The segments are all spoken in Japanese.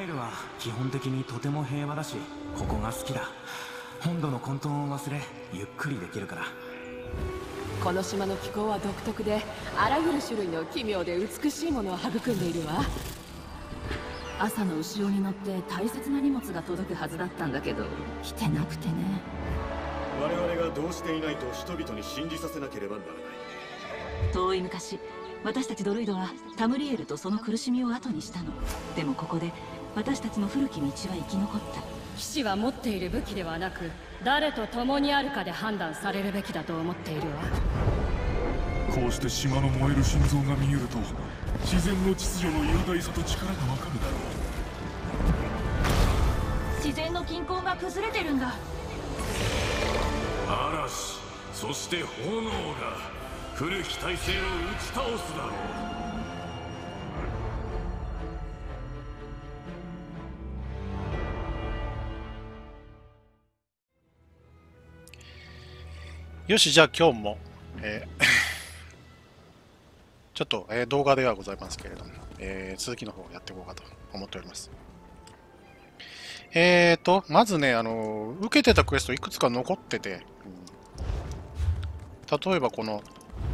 イルは基本的にとても平和だし、ここが好きだ。本土の混沌を忘れゆっくりできるから。 この島の気候は独特で、あらゆる種類の奇妙で美しいものを育んでいるわ。 朝の後ろに乗って大切な荷物が届くはずだったんだけど、来てなくてね。 我々がどうしていないと人々に信じさせなければならない。 遠い昔、私たちドルイドはタムリエルとその苦しみを後にしたの。でもここで私たちの古き道は生き残った。 騎士は持っている武器ではなく、誰と共にあるかで判断されるべきだと思っているわ。 こうして島の燃える心臓が見えると、自然の秩序の雄大さと力がわかるだろう。自然の均衡が崩れてるんだ。 嵐、そして炎が古き体制を打ち倒すだろう。 よし、じゃあ今日も、ちょっと、動画ではございますけれども、続きの方をやっていこうかと思っております。まずね、受けてたクエストいくつか残ってて、例えばこの、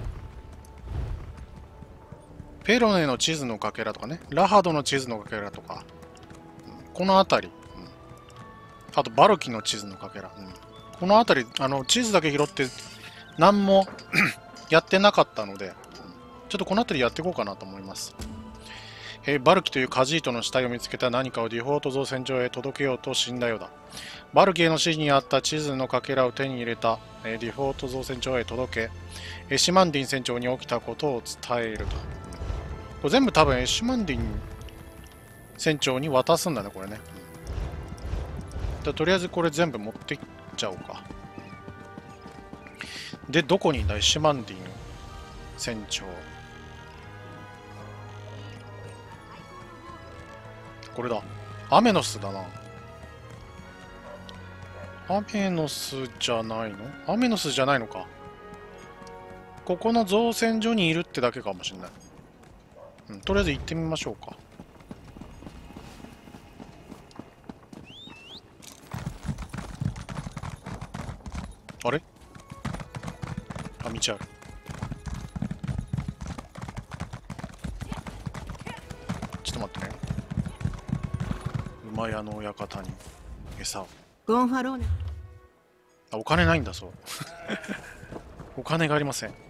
ペロネの地図のかけらとかね、ラハドの地図のかけらとか、この辺り、あとバルキの地図のかけら、この辺り、地図だけ拾って何もやってなかったので、ちょっとこの辺りやっていこうかなと思います。バルキというカジートの死体を見つけた何かをデュフォート造船所へ届けようと死んだようだ。バルキへの指示にあった地図のかけらを手に入れたデュフォート造船所へ届け、シマンディン船長に起きたことを伝えると。これ全部多分シマンディン船長に渡すんだね、これね。とりあえずこれ全部持っていっちゃおうか。で、どこにいんだい、シマンディン船長。これだ。アメノスだな。アメノスじゃないの？アメノスじゃないのか。ここの造船所にいるってだけかもしれない。とりあえず行ってみましょうか。あれ？あ、道ある。ちょっと待ってね。馬屋の親方に餌を。 ゴンファローネ。 あ、お金ないんだそう。お金がありません。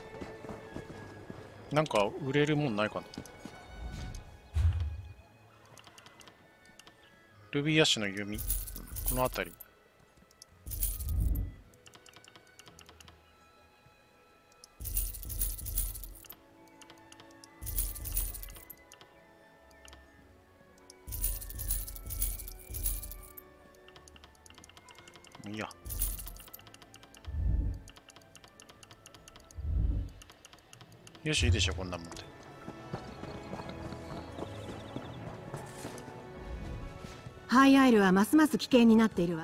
なんか売れるもんないかな。ルビーアッシュの弓。この辺り。いいや。よし、いいでしょ、こんなもんで。 ハイアイルはますます危険になっているわ。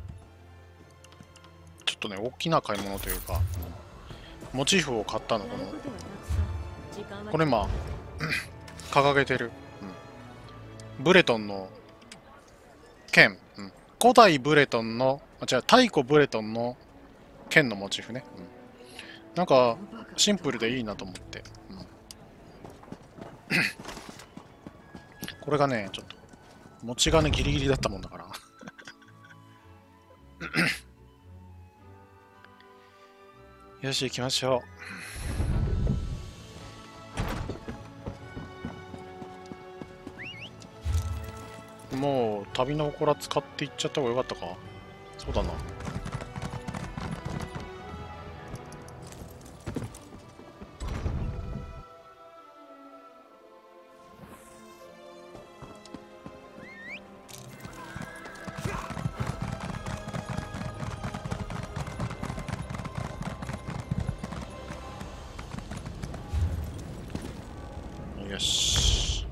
ちょっとね、大きな買い物というか、モチーフを買ったの、これ今、掲げてる、ブレトンの剣、古代ブレトンの、違う、太古ブレトンの剣のモチーフね。なんか、シンプルでいいなと思って。これがね、ちょっと、持ち金ギリギリだったもんだから。よし、行きましょう。もう、旅の祠使っていっちゃった方がよかったか？そうだな。よし。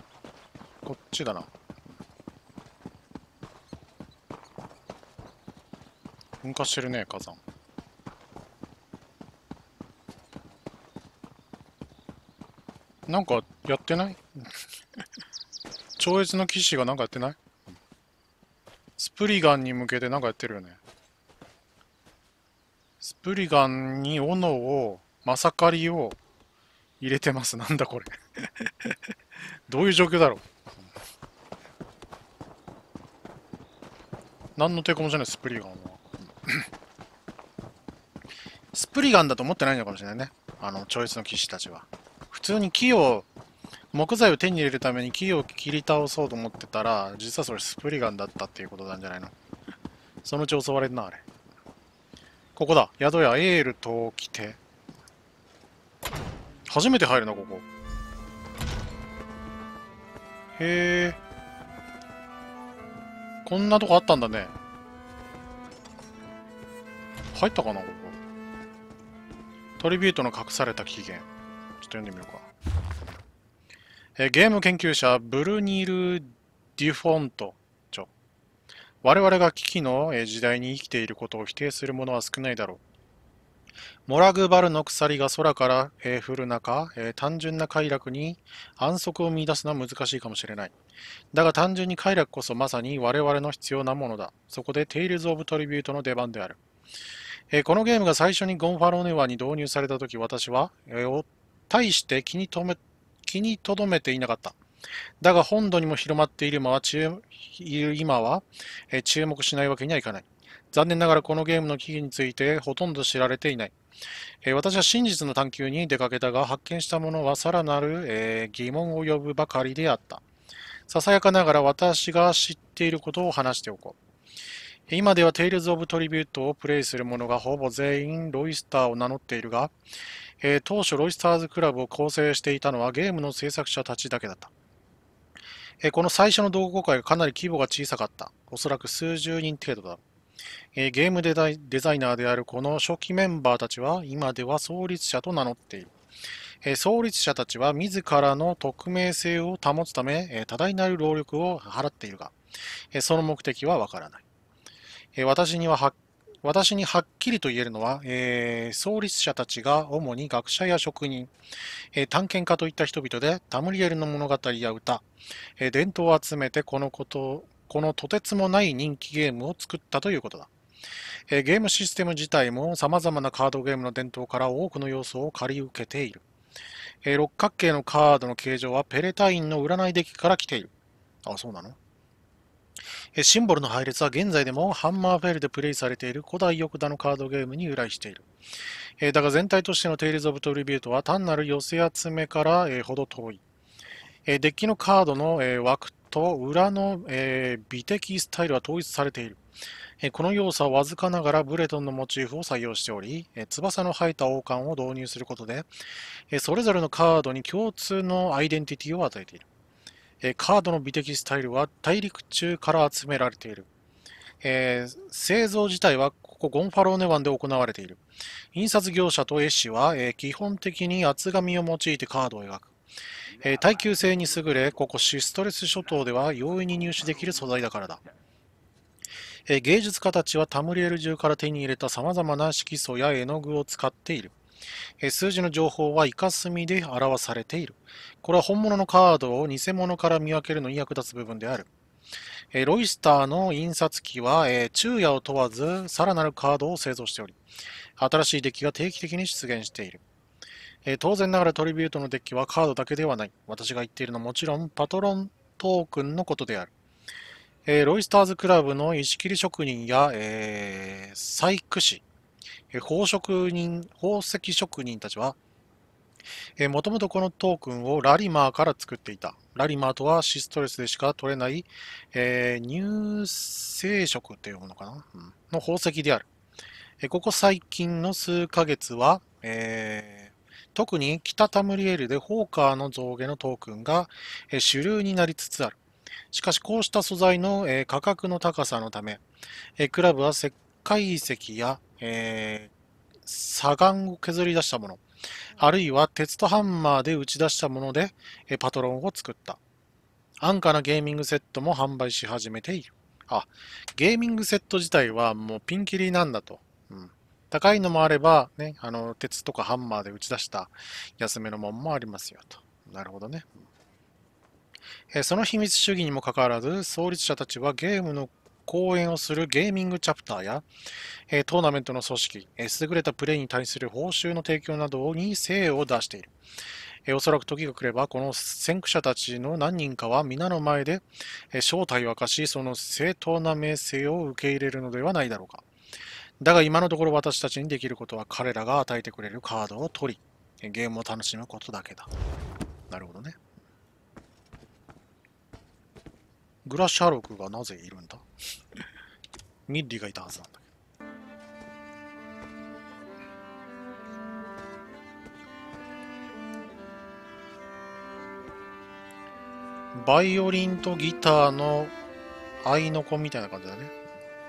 こっちだな。 噴火してるね、火山。なんかやってない超越の騎士がなんかやってない？スプリガンに向けてなんかやってるよね。スプリガンに斧を、マサカリを入れてます。なんだこれ。どういう状況だろう。何の抵抗もしない、スプリガンは。スプリガンだと思ってないのかもしれないね。超越の騎士たちは。普通に木を、木材を手に入れるために木を切り倒そうと思ってたら、実はそれスプリガンだったっていうことなんじゃないの？そのうち襲われるな、あれ。ここだ。宿屋エールと来て。初めて入るな、ここ。へえ。こんなとこあったんだね。入ったかな、ここ。トリビュートの隠された起源。ちょっと読んでみようか。ゲーム研究者、ブルニル・デュフォント著。我々が危機の時代に生きていることを否定する者は少ないだろう。モラグバルの鎖が空から降る中、単純な快楽に安息を見出すのは難しいかもしれない。だが単純に快楽こそまさに我々の必要なものだ。そこでテイルズ・オブ・トリビュートの出番である。このゲームが最初にゴンファローネワに導入されたとき、私は、大して気に留めていなかった。だが本土にも広まっている今は、注目しないわけにはいかない。残念ながらこのゲームの起源についてほとんど知られていない。私は真実の探求に出かけたが、発見したものはさらなる、疑問を呼ぶばかりであった。ささやかながら私が知っていることを話しておこう。今ではテイルズ・オブ・トリビュートをプレイする者がほぼ全員ロイスターを名乗っているが、当初ロイスターズクラブを構成していたのはゲームの制作者たちだけだった。この最初の同好会がかなり規模が小さかった。おそらく数十人程度だ。ゲームデザイナーであるこの初期メンバーたちは今では創立者と名乗っている。創立者たちは自らの匿名性を保つため、多大なる労力を払っているが、その目的はわからない。私にはっきりと言えるのは、創立者たちが主に学者や職人、探検家といった人々でタムリエルの物語や歌、伝統を集めてこのとてつもない人気ゲームを作ったということだ。ゲームシステム自体も様々なカードゲームの伝統から多くの要素を借り受けている。六角形のカードの形状はペレタインの占いデッキから来ている。あ、そうなの？シンボルの配列は現在でもハンマーフェルでプレイされている古代ヨクダのカードゲームに由来している。だが全体としてのテイルズ・オブ・トリビュートは単なる寄せ集めからほど遠い。デッキのカードの枠と裏の美的スタイルは統一されている。この要素はわずかながらブレトンのモチーフを採用しており、翼の生えた王冠を導入することで、それぞれのカードに共通のアイデンティティを与えている。カードの美的スタイルは大陸中から集められている。製造自体はここゴンファローネ湾で行われている。印刷業者と絵師は、基本的に厚紙を用いてカードを描く。耐久性に優れ、ここシストレス諸島では容易に入手できる素材だからだ。芸術家たちはタムリエル中から手に入れた様々な色素や絵の具を使っている。数字の情報はイカスミで表されている。これは本物のカードを偽物から見分けるのに役立つ部分である。ロイスターの印刷機は昼夜を問わずさらなるカードを製造しており、新しいデッキが定期的に出現している。当然ながらトリビュートのデッキはカードだけではない。私が言っているのはもちろんパトロントークンのことである。ロイスターズクラブの石切り職人や、細工師、宝石職人たちは、もともとこのトークンをラリマーから作っていた。ラリマーとはシストレスでしか取れない、乳生色というものかな、の宝石である。ここ最近の数ヶ月は、特に北タムリエルでホーカーの象牙のトークンが、主流になりつつある。しかしこうした素材の、価格の高さのため、クラブは石灰石や、砂岩を削り出したもの、あるいは鉄とハンマーで打ち出したものでパトロンを作った。安価なゲーミングセットも販売し始めている。 あ、ゲーミングセット自体はもうピンキリなんだと。うん。高いのもあれば、ね、鉄とかハンマーで打ち出した安めのもんもありますよと。なるほどね。その秘密主義にもかかわらず、創立者たちはゲームの講演をするゲーミングチャプターや、トーナメントの組織、優れたプレイに対する報酬の提供などに精を出している。おそらく時が来れば、この先駆者たちの何人かは皆の前で正体を明かし、その正当な名声を受け入れるのではないだろうか。だが今のところ私たちにできることは彼らが与えてくれるカードを取り、ゲームを楽しむことだけだ。なるほどね。グラシャロクがなぜいるんだミッリーがいたはずなんだけど。バイオリンとギターの合いの子みたいな感じだね。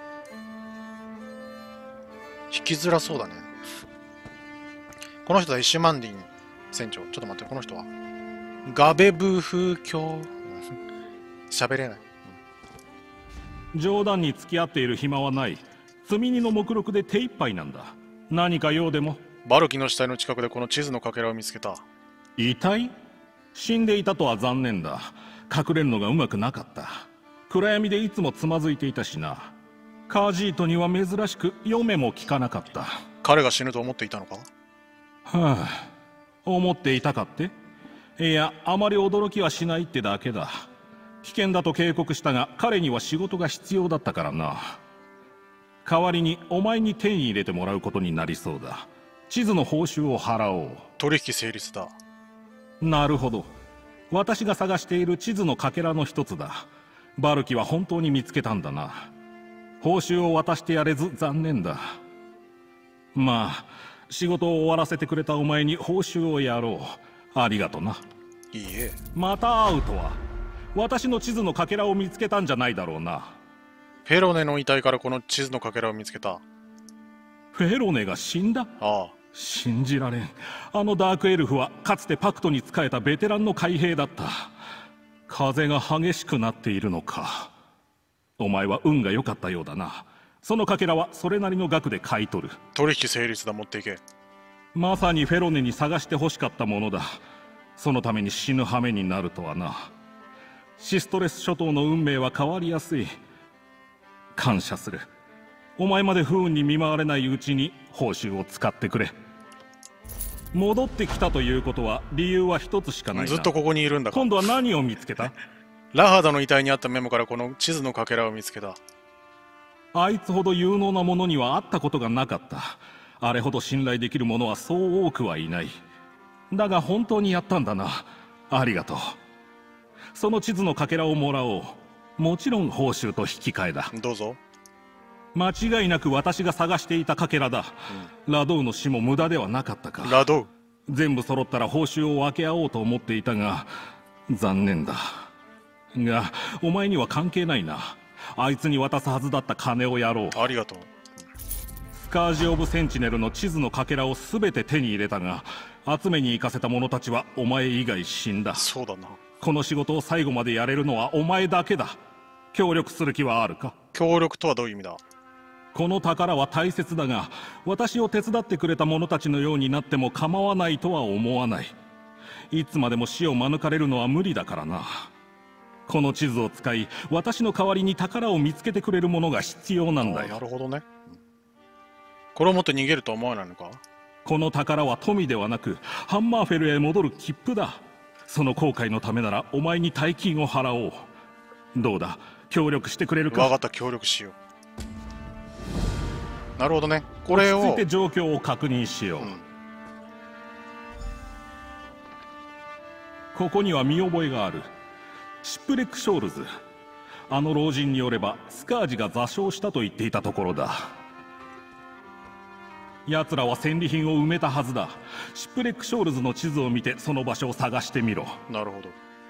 弾きづらそうだね。この人はイシュマンディン船長。ちょっと待って、この人はガベブ風教。喋れない。 冗談に付き合っている暇はない。積み荷の目録で手一杯なんだ。何か用でも。 バルキの死体の近くでこの地図のかけらを見つけた。 遺体？死んでいたとは残念だ。隠れるのがうまくなかった。暗闇でいつもつまずいていたしな。カージートには珍しく嫁も聞かなかった。 彼が死ぬと思っていたのか？ はあ、思っていたかって？いや、あまり驚きはしないってだけだ。危険だと警告したが、彼には仕事が必要だったからな。代わりにお前に手に入れてもらうことになりそうだ。地図の報酬を払おう。 取引成立だ。 なるほど。私が探している地図のかけらの一つだ。バルキは本当に見つけたんだな。報酬を渡してやれず残念だ。まあ、仕事を終わらせてくれたお前に報酬をやろう。ありがとな。 いいえ。 また会うとは。私の地図のかけらを見つけたんじゃないだろうな。 フェロネの遺体からこの地図のかけらを見つけた。 フェロネが死んだ？ ああ。 信じられん。あのダークエルフはかつてパクトに仕えたベテランの海兵だった。風が激しくなっているのか。お前は運が良かったようだな。そのかけらはそれなりの額で買い取る。 取引成立だ。持っていけ。 まさにフェロネに探して欲しかったものだ。そのために死ぬ羽目になるとはな。シストレス諸島の運命は変わりやすい。感謝する。お前まで不運に見舞われないうちに報酬を使ってくれ。戻ってきたということは理由は一つしかないな。 ずっとここにいるんだから。 今度は何を見つけた？ ラハダの遺体にあったメモからこの地図のかけらを見つけた。 あいつほど有能な者には会ったことがなかった。あれほど信頼できる者はそう多くはいない。だが本当にやったんだな。ありがとう。その地図のかけらをもらおう。もちろん報酬と引き換えだ。 どうぞ。 間違いなく私が探していたかけらだ。ラドウの死も無駄ではなかったか。 ラドウ。 全部揃ったら報酬を分け合おうと思っていたが、残念だ。が、お前には関係ないな。あいつに渡すはずだった金をやろう。 ありがとう。 スカージ・オブ・センチネルの地図のかけらを全て手に入れたが、集めに行かせた者たちはお前以外死んだ。 そうだな。 この仕事を最後までやれるのはお前だけだ。協力する気はあるか？ 協力とはどういう意味だ？ この宝は大切だが、私を手伝ってくれた者たちのようになっても構わないとは思わない。いつまでも死を免れるのは無理だからな。この地図を使い、私の代わりに宝を見つけてくれる者が必要なんだよ。 なるほどね。これを持って逃げるとは思わないのか？ この宝は富ではなく、ハンマーフェルへ戻る切符だ。その後悔のためならお前に大金を払おう。どうだ、協力してくれるか？ 分かった、協力しよう。なるほどね。これを落ち着いて状況を確認しよう。ここには見覚えがある。シップレック・ショールズ。あの老人によればスカージが座礁したと言っていたところだ。奴らは戦利品を埋めたはずだ。シップレック・ショールズの地図を見てその場所を探してみろ。 なるほ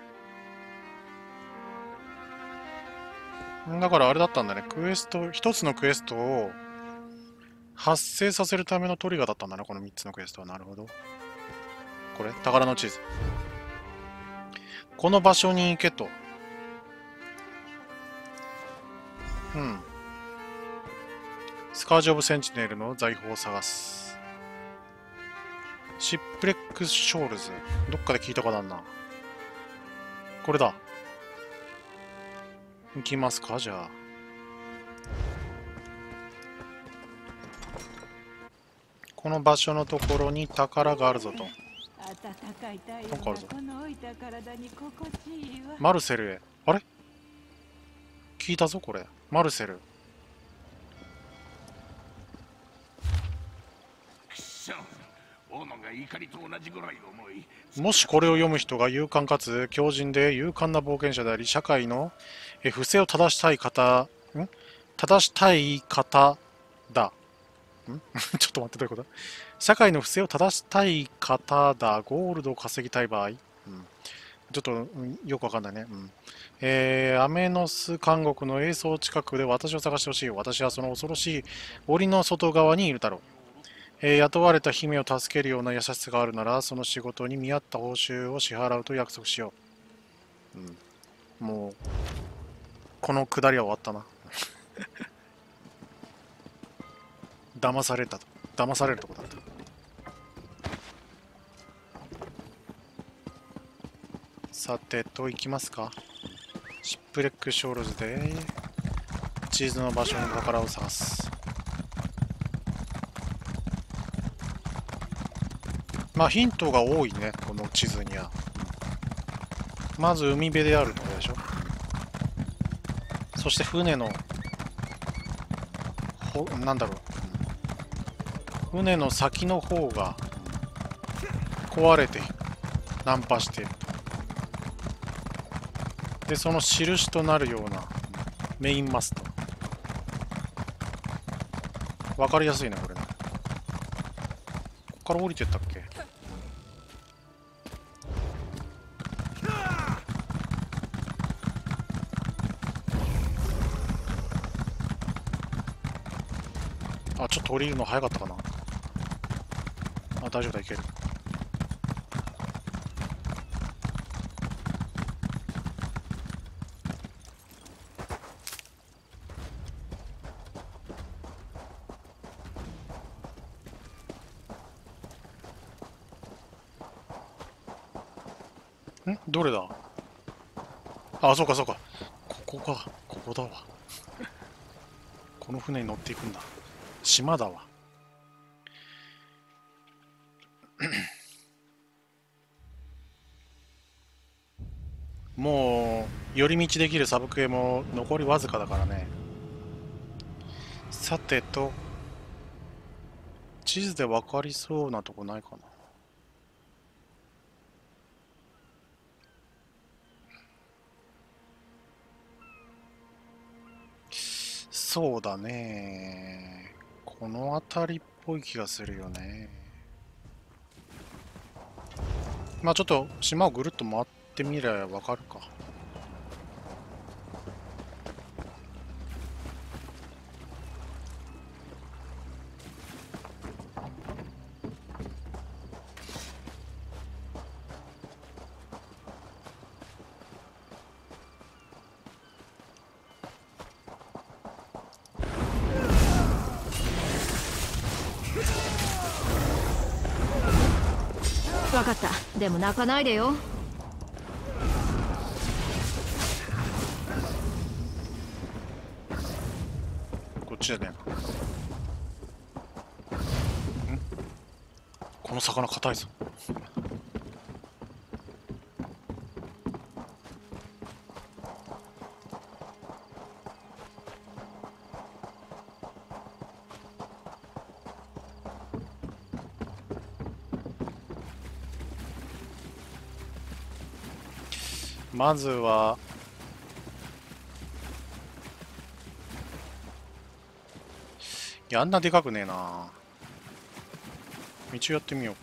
ど。だからあれだったんだね。クエスト、一つのクエストを発生させるためのトリガーだったんだね。この3つのクエストは。なるほど。これ宝の地図。この場所に行けと。 うん。スカージ・オブ・センチネルの財宝を探す。シップレックス・ショールズ。どっかで聞いたことあるな。これだ。行きますか、じゃあ。この場所のところに宝があるぞと。なんかあるぞ。マルセルへ。あれ聞いたぞ、これ。マルセル。もしこれを読む人が勇敢かつ強靭で勇敢な冒険者であり、社会の不正を正したい方だ。ちょっと待って、どういうこと？社会の不正を正したい方だ。ゴールドを稼ぎたい場合。ちょっと、よくわかんないね。アメノス監獄の営巣近くで私を探してほしい。私はその恐ろしい檻の外側にいるだろう。雇われた姫を助けるような優しさがあるなら、その仕事に見合った報酬を支払うと約束しよう。もう、このくだりは終わったな。騙されたと。騙されるとこだった。さてと、行きますか。シップレックショールズで地図の場所の宝を探す。まあヒントが多いね、この地図には。まず海辺であるところでしょ。そして船のなんだろう、船の先の方が壊れてナンパしていると。で、その印となるようなメインマスト。わかりやすいね、これね。ここから降りてったっけ？あ、ちょっと降りるの早かったかな。あ、大丈夫だ、いける。どれだ？あ、そうかそうか。ここか。ここだわ。この船に乗っていくんだ。島だわ。もう寄り道できるサブクエも残りわずかだからね。さてと、地図で分かりそうなとこないかな。そうだね。この辺りっぽい気がするよね。まあちょっと島をぐるっと回ってみればわかるか。 分かった。でも泣かないでよ。 こっちじゃねえな。この魚硬いぞ。まずはいや、あんなでかくねえな。道やってみよ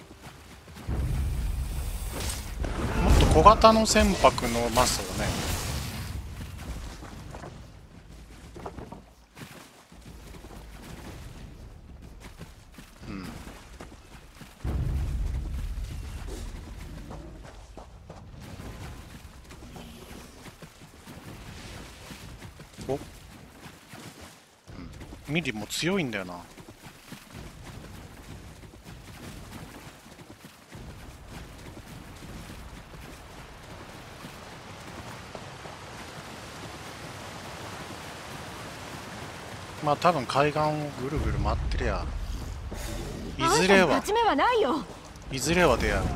う。もっと小型の船舶のマスをね。 ミリも強いんだよな。まあ多分海岸をぐるぐる回ってりゃいずれは勝ち目はないよ。 いずれは出会う。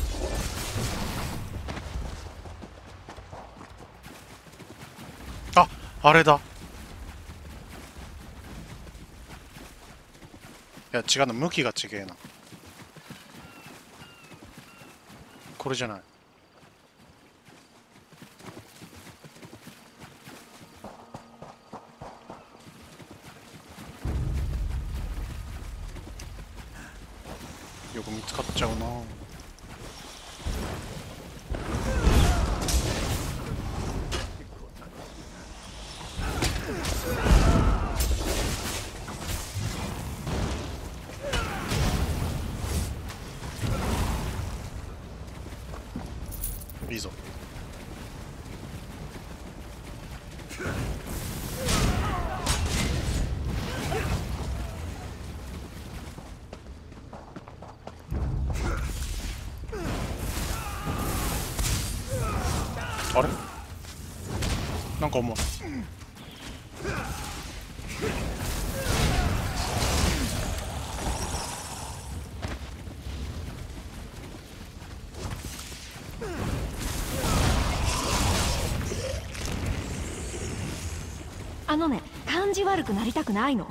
あ、あれだ。いや違うな、向きが違えな。これじゃない。よく見つかっちゃうな。いいぞ。あれなんか思う。 あのね、感じ悪くなりたくないの。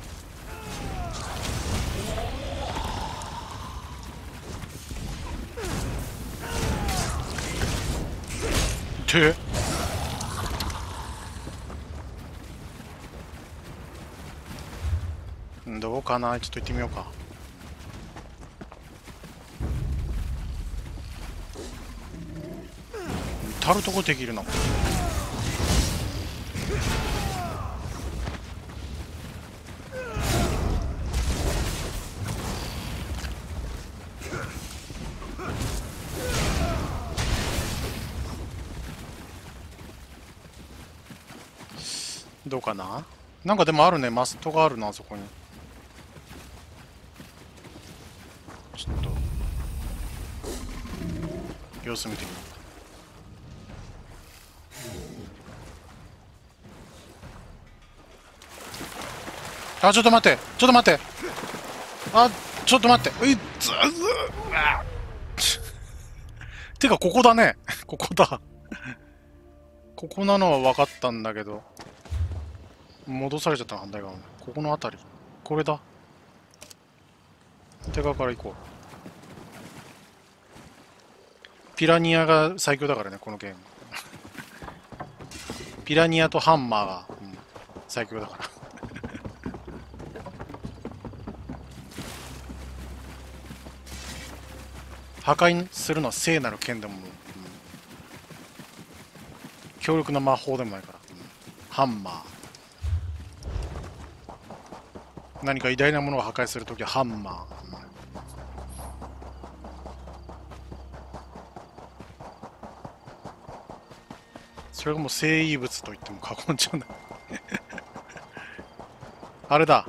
てどうかな、ちょっと行ってみようか。たるとこできるな。どうかな。なんかでもあるね、マストがあるな、あそこに。ちょっと様子見てみよう。あ、ちょっと待って、ちょっと待って、あ、ちょっと待って、てかここだね。ここだ。ここなのは分かったんだけど、戻されちゃったの反対側。ここの辺り、これだ。手側から行こう。ピラニアが最強だからね、このゲーム。ピラニアとハンマーが、最強だから。破壊するのは聖なる剣でも、強力な魔法でもないから、ハンマー。何か偉大なものを破壊するときはハンマー。それがもう聖遺物と言っても過言じゃない。あれだ。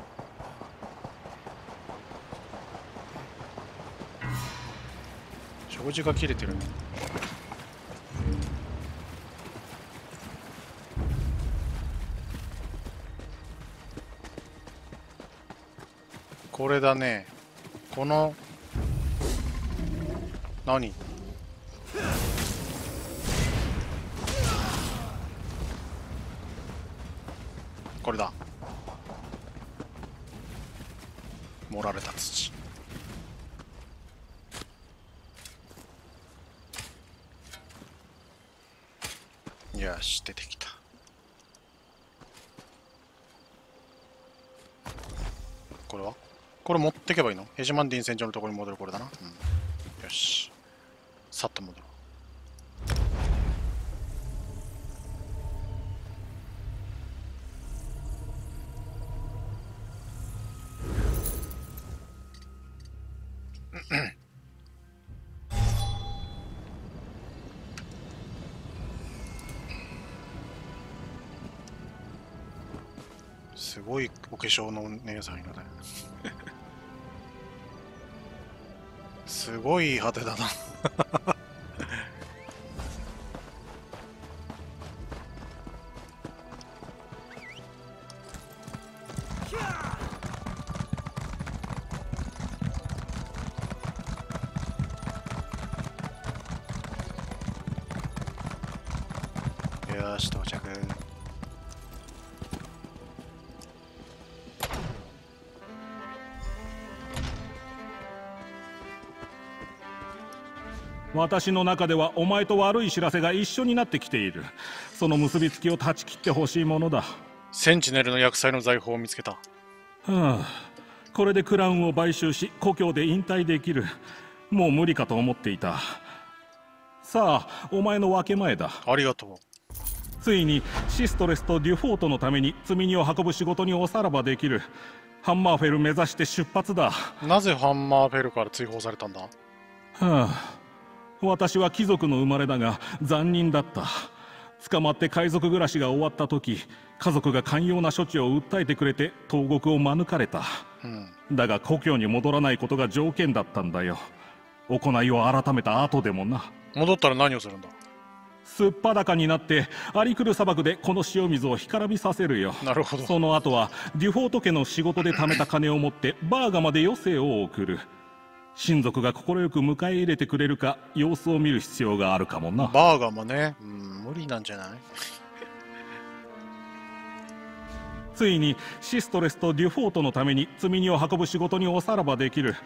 障子が切れてる。これだね。この何？これだ。盛られた土。よし、出てきた。これはこれ持ってけばいいの？ヘジマンディン戦場のところに戻る。これだな。よし。さっと戻る。 すごいお化粧の姉さんいるね。すごい派手だな。よし、到着。 私の中ではお前と悪い知らせが一緒になってきている。その結びつきを断ち切ってほしいものだ。 センチネルの厄災の財宝を見つけた。 はあ、これでクラウンを買収し故郷で引退できる。もう無理かと思っていた。さあ、お前の分け前だ。 ありがとう。 ついにシストレスとデュフォートのために積み荷を運ぶ仕事におさらばできる。ハンマーフェル目指して出発だ。 なぜハンマーフェルから追放されたんだ？ はあ、私は貴族の生まれだが残忍だった。捕まって海賊暮らしが終わった時、家族が寛容な処置を訴えてくれて投獄を免れた、だが故郷に戻らないことが条件だったんだよ。行いを改めた後でもな。 戻ったら何をするんだ？ すっぱだかになってアリクル砂漠でこの塩水を干からびさせるよ。 なるほど。 その後はデュフォート家の仕事で貯めた金を持ってバーガまで余生を送る。親族が快く迎え入れてくれるか様子を見る必要があるかもな。 バーガもね、無理なんじゃない？ ついにシストレスとデュフォートのために積み荷を運ぶ仕事におさらばできる。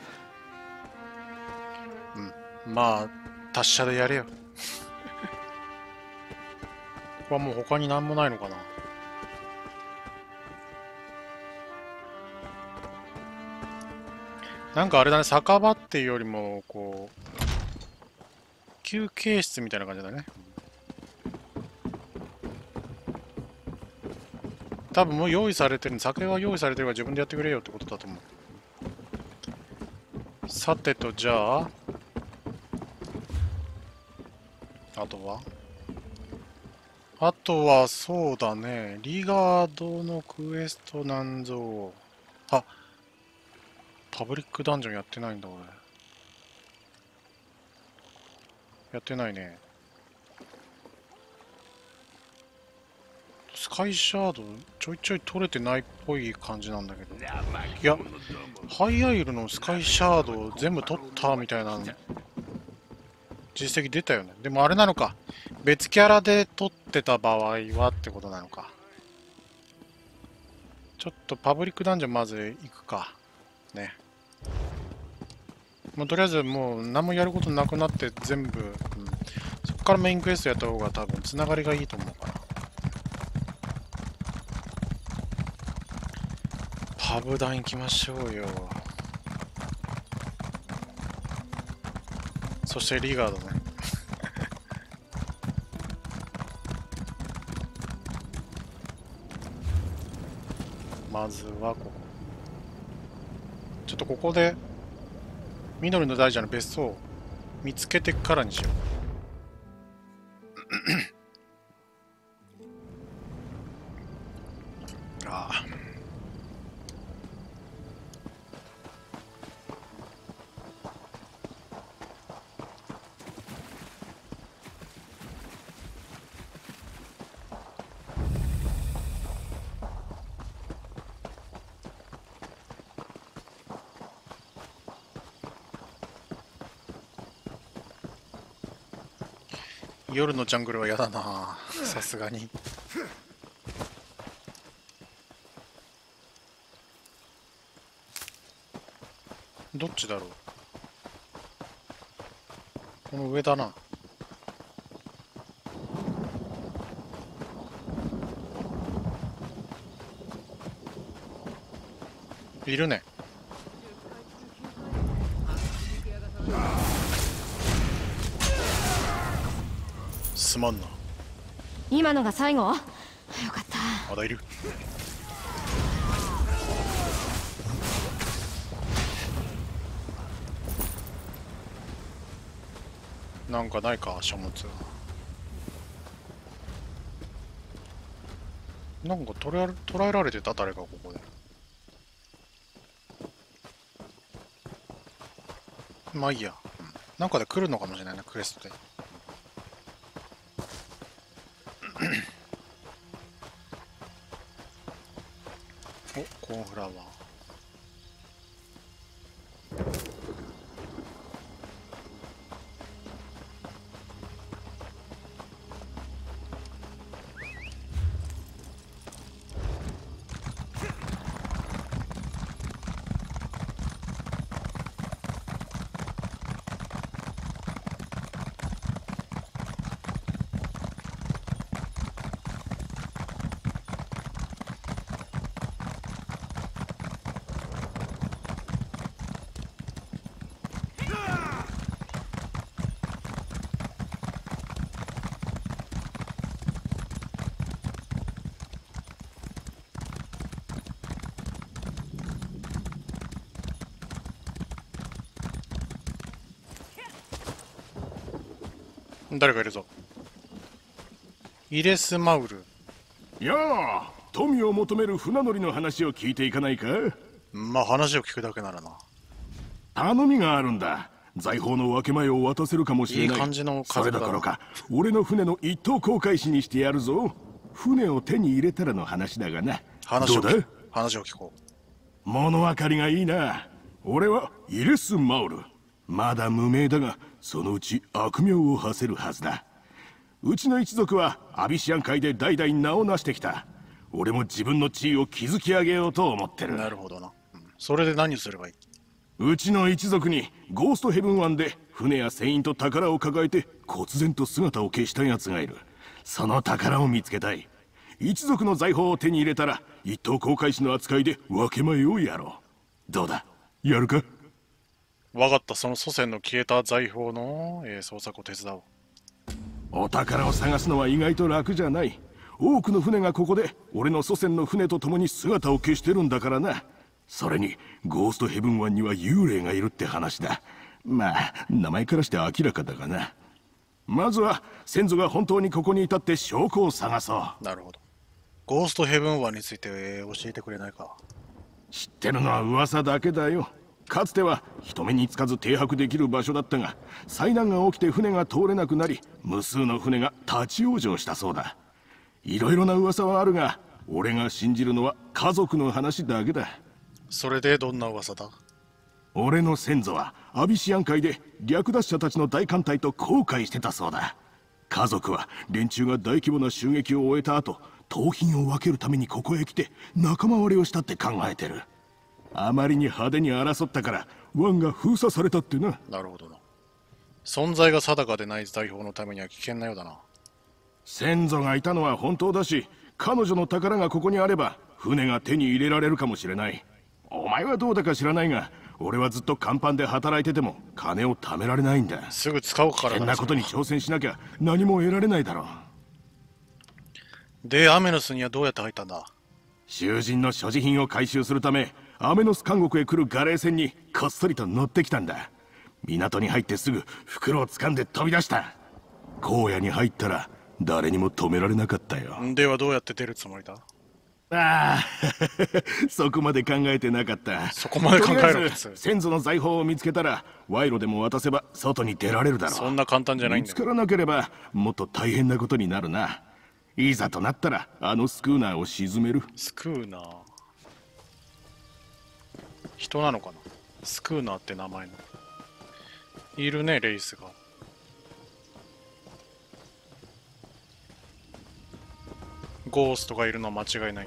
まあ達者でやれよ。ここはもう他に何もないのかな。なんかあれだね、酒場っていうよりもこう休憩室みたいな感じだね。多分もう用意されてる、酒が用意されてるから自分でやってくれよってことだと思う。さてと、じゃああとはそうだね、リガードのクエストなんぞ。あ、パブリックダンジョンやってないんだ俺。やってないね。スカイシャードちょいちょい取れてないっぽい感じなんだけど。いや、ハイアイルのスカイシャード全部取ったみたいな実績出たよね。でもあれなのか。別キャラで取ってた場合はってことなのか。ちょっとパブリックダンジョンまず行くか。ね。もうとりあえずもう何もやることなくなって全部、そこからメインクエストやった方が多分つながりがいいと思うから。パブダン行きましょうよ。そしてリガードね。まずはここ。ちょっとここで緑の大蛇の別荘を見つけてからにしよう。ああ。夜のジャングルは嫌だな、さすがに。どっちだろう。この上だな。いるね。すまんな。 今のが最後？よかった。 まだいる。なんかないか、書物。 なんか捉えられてた、誰かここで。まあいいや。なんかで来るのかもしれないな、クエストで。お、コーンフラワー。誰かいるぞ。イレスマウル。 やあ、富を求める船乗りの話を聞いていかないか。 まあ話を聞くだけならな。 頼みがあるんだ。財宝の分け前を渡せるかもしれない。 いい感じのそれどころか、俺の船の一等航海士にしてやるぞ。船を手に入れたらの話だがな。どうだ？ 話を聞こう。物分かりがいいな。俺はイレス・マウル。まだ無名だが、そのうち悪名を馳せるはずだ。うちの一族はアビシアン界で代々名を成してきた。俺も自分の地位を築き上げようと思ってる。 なるほどな。それで何すればいい？ うちの一族にゴーストヘブン湾で船や船員と宝を抱えて忽然と姿を消した奴がいる。その宝を見つけたい。一族の財宝を手に入れたら一等航海士の扱いで分け前をやろう。どうだ、やるか？ わかった。その祖先の消えた財宝の、捜索を手伝おう。 お宝を探すのは意外と楽じゃない。多くの船がここで俺の祖先の船と共に姿を消してるんだからな。それにゴーストヘブン湾には幽霊がいるって話だ。まあ名前からして明らかだがな。まずは先祖が本当にここにいたって証拠を探そう。 なるほど。ゴーストヘブン湾について、教えてくれないか？ 知ってるのは噂だけだよ。かつては人目につかず停泊できる場所だったが、災難が起きて船が通れなくなり、無数の船が立ち往生したそうだ。いろいろな噂はあるが、俺が信じるのは家族の話だけだ。 それでどんな噂だ？ 俺の先祖はアビシアン海で略奪者たちの大艦隊と航海してたそうだ。家族は連中が大規模な襲撃を終えた後、盗品を分けるためにここへ来て仲間割れをしたって考えてる。あまりに派手に争ったから湾が封鎖されたってな。 なるほどな。存在が定かでない財宝のためには危険なようだな。 先祖がいたのは本当だし、彼女の宝がここにあれば船が手に入れられるかもしれない。お前はどうだか知らないが、俺はずっと甲板で働いてても金を貯められないんだ。 すぐ使うからな。 変なことに挑戦しなきゃ何も得られないだろう。で、アメノスにはどうやって入ったんだ？ 囚人の所持品を回収するため、アメノス監獄へ来るガレー船にこっそりと乗ってきたんだ。港に入ってすぐ袋を掴んで飛び出した。荒野に入ったら誰にも止められなかったよ。 ではどうやって出るつもりだ？ ああそこまで考えてなかった。 そこまで考えろ。 先祖の財宝を見つけたら賄賂でも渡せば外に出られるだろう。 そんな簡単じゃないんだよ。 見つからなければもっと大変なことになるな。いざとなったらあのスクーナーを沈める。 スクーナー、人なのかな？スクーナーって名前のいるね、レイスが。ゴーストがいるのは間違いない。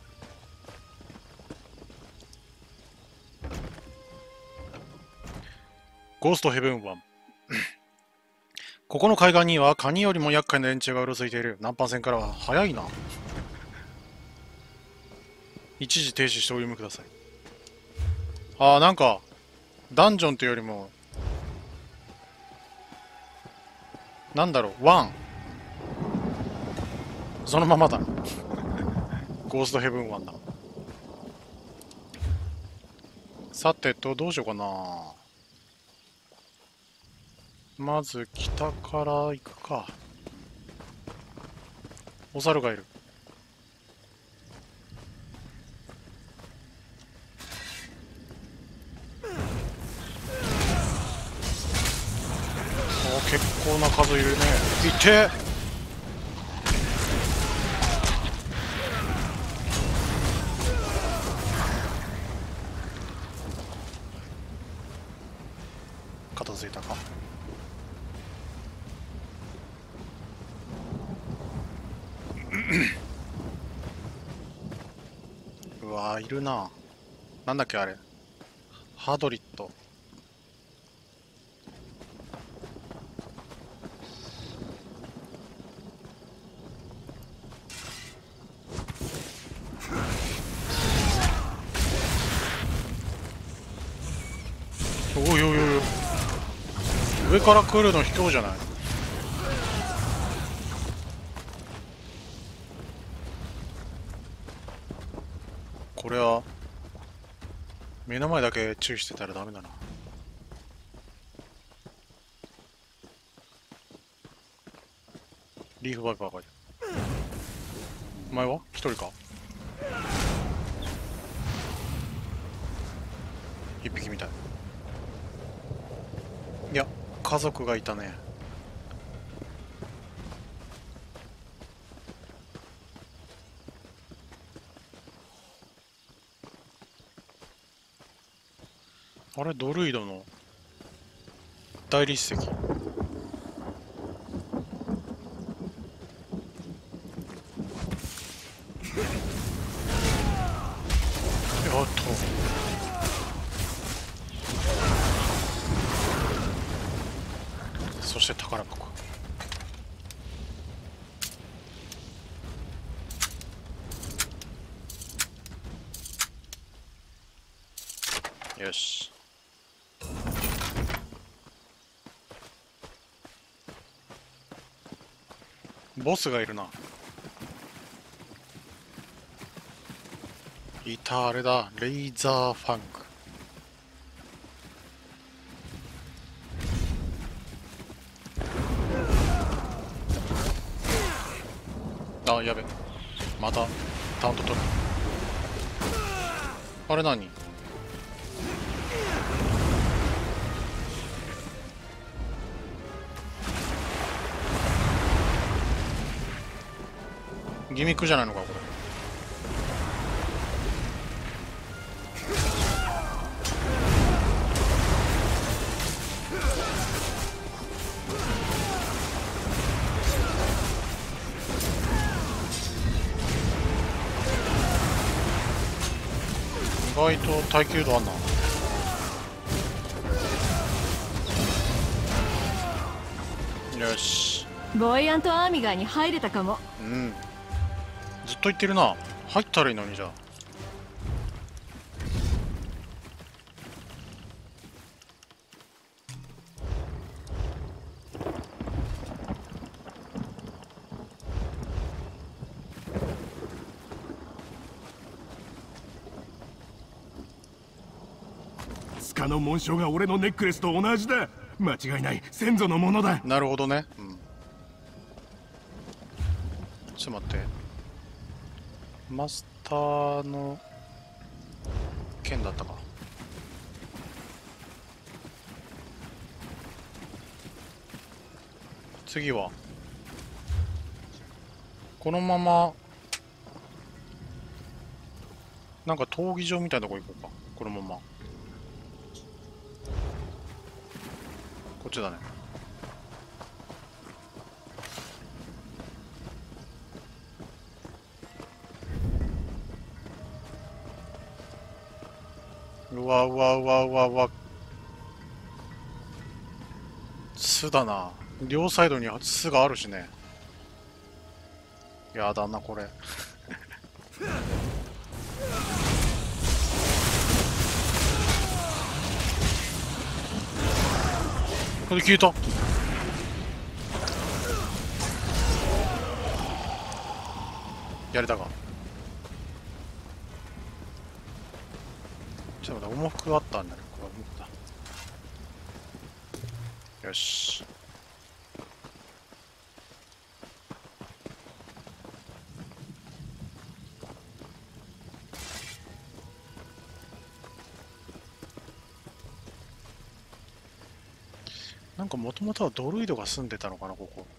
ゴーストヘブン湾ここの海岸にはカニよりも厄介な連中がうろついている。難破船からは早いな。一時停止してお読みください。ああ、なんかダンジョンというよりもなんだろう、ワンそのままだゴーストヘブンワンだ。さてと、どうしようかな。まず北から行くか。お猿がいる。 結構な数いるね。いて片付いたか。うわー、いるな。なんだっけあれ、ハドリット。おいおいおいおい、上から来るの卑怯じゃない。これは目の前だけ注意してたらダメだな。リーフバイパーがいる。お前は一人か。一匹みたい。いや、家族がいたね。あれ、ドルイドの大理石。やっとそして宝箱。よし。ボスがいるな。いた、あれだ、レイザーファング。あ、やべ、またタウント取る。あれ何？ギミックじゃないのかこれ。意外と耐久度あんな。よし、 ボイアントアーミガーに入れたかも。 うん、ずっと言ってるな。入ったらいいのに。じゃあ塚の紋章が俺のネックレスと同じだ。間違いない、先祖のものだ。 なるほどね。うん、ちょっと待って、マスターの剣だったか。次はこのままなんか闘技場みたいなとこ行こうか。このままこっちだね。うわうわうわうわうわ、巣だな。両サイドに巣があるしね。やだなこれ。これ消えた。やれたか。ちょっと待って、重くあったんだね。これ重くだ。よし。なんなんかもともとはドルイドが住んでたのかな、ここ。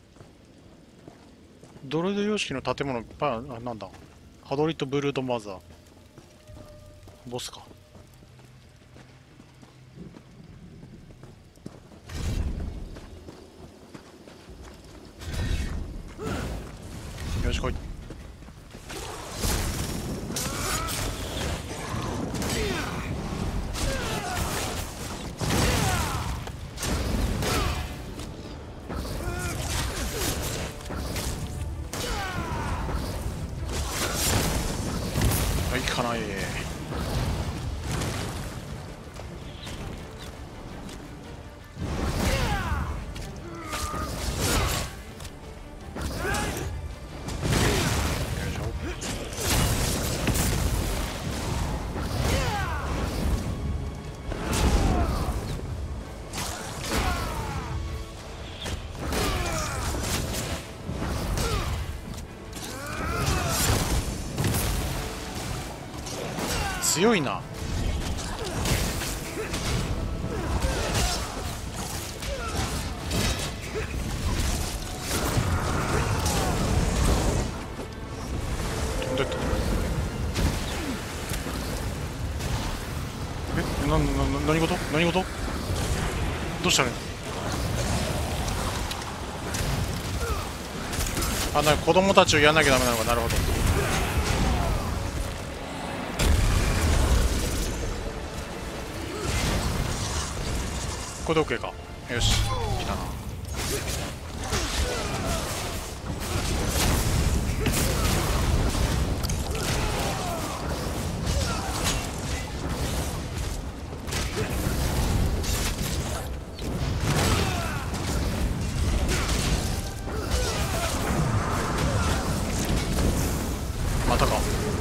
ドルイド様式の建物いっぱいある。あ、なんだ。ハドリット・ブルード・マザー。ボスか。よし、来い。はい、かない。強いな。飛んでった。何事何事。どうしたね。あ、子供たちをやんなきゃダメなのか。なるほど。これで OK か。よし、来たな。またか。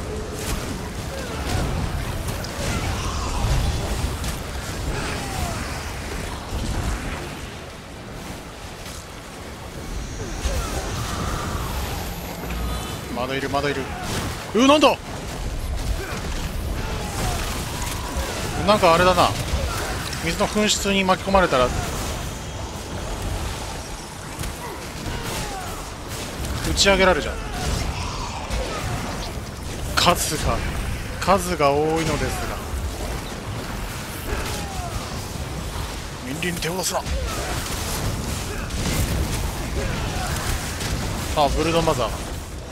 まだいる、まだいる。なんだ。なんかあれだな。水の噴出に巻き込まれたら打ち上げられるじゃん。数が多いのですが、民輪に手を出すな。あ、ブルードマザー。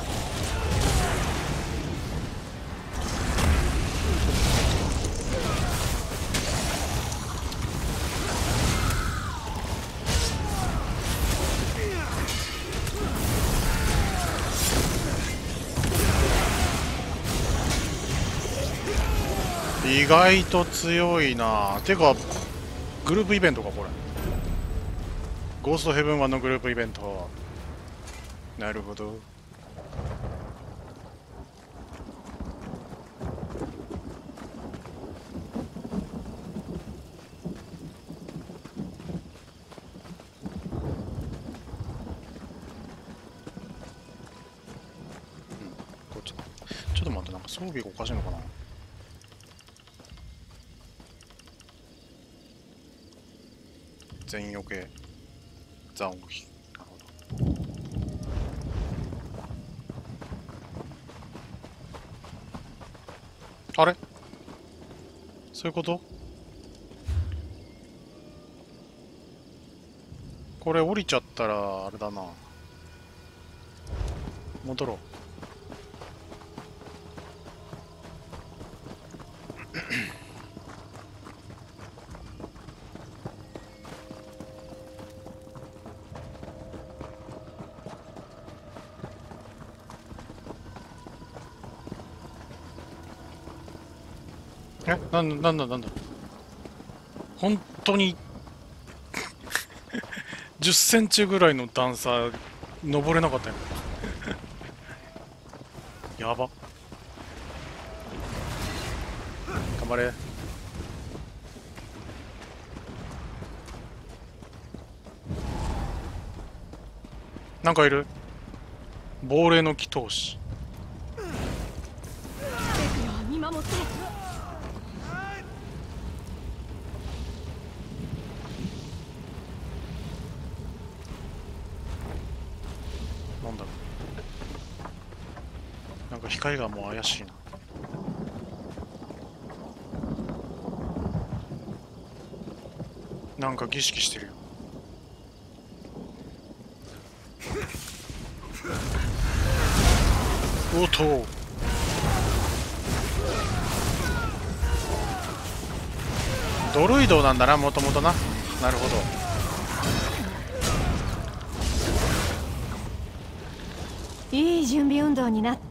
意外と強いな。てかグループイベントかこれ。ゴーストヘブン1のグループイベント。なるほど。こっち。ちょっと待って、なんか装備がおかしいのかな。全余計残費。なるほど。あれ、そういうこと。これ降りちゃったらあれだな。戻ろう。なんだ本当に10センチぐらいの段差登れなかったよ。やば。頑張れ。なんかいる。亡霊の祈祷師。 見守って。 なんか光がもう怪しいな。なんか儀式してるよ。おっと、ドルイドなんだな、もともとな。なるほど。 いい準備運動になった。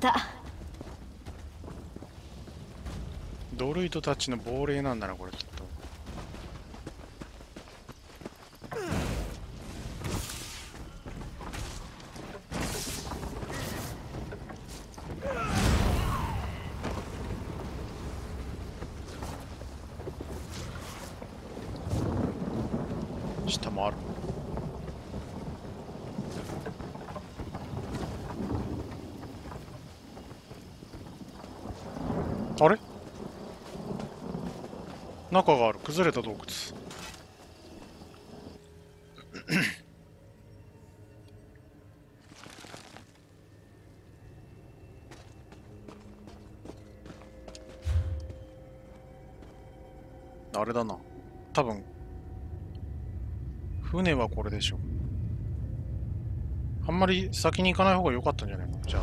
ドルイドたちの亡霊なんだな、これきっと。下もある。あれ、中がある。崩れた洞窟。あれだな、多分船はこれでしょ。あんまり先に行かない方が良かったんじゃないの。じゃあ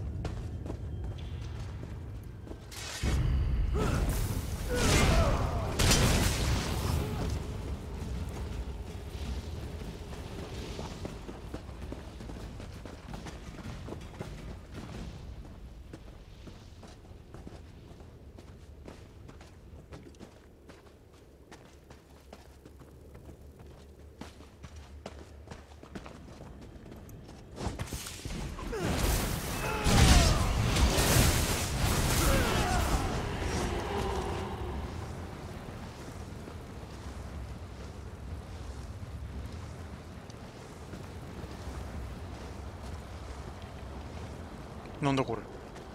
なんだこれ。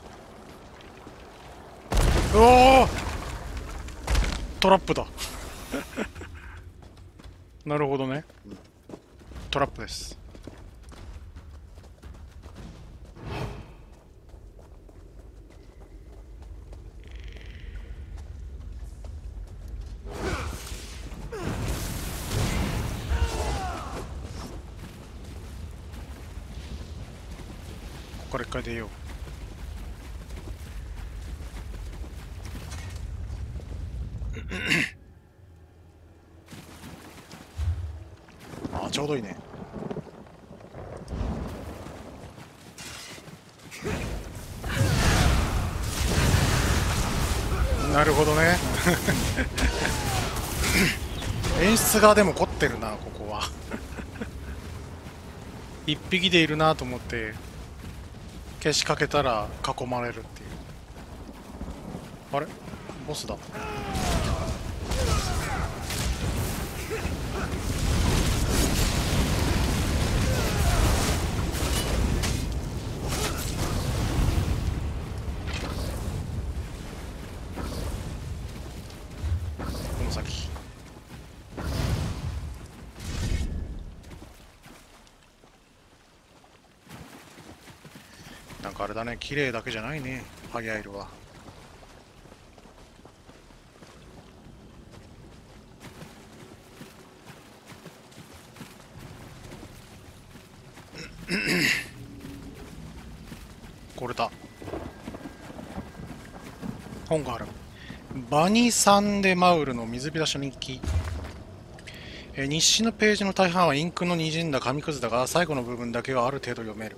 おお、トラップだ。なるほどね、トラップです。ここから一回出よう。ああ、ちょうどいいね。なるほどね。演出がでも凝ってるな、ここは。一匹でいるなと思って消しかけたら囲まれるっていう。あれ、ボスだ。この先。なんかあれだね、綺麗だけじゃないね、ハギアイルは。これだ。本がある。バニサンデマウルの水浸しの日記。日誌のページの大半はインクのにじんだ紙くずだが、最後の部分だけはある程度読める。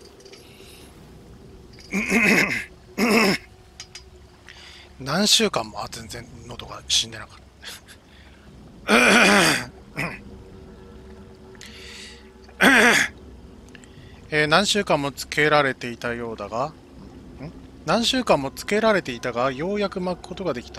何週間も、全然喉が死んでなかった。何週間もつけられていたようだが、何週間もつけられていたが、ようやく巻くことができた。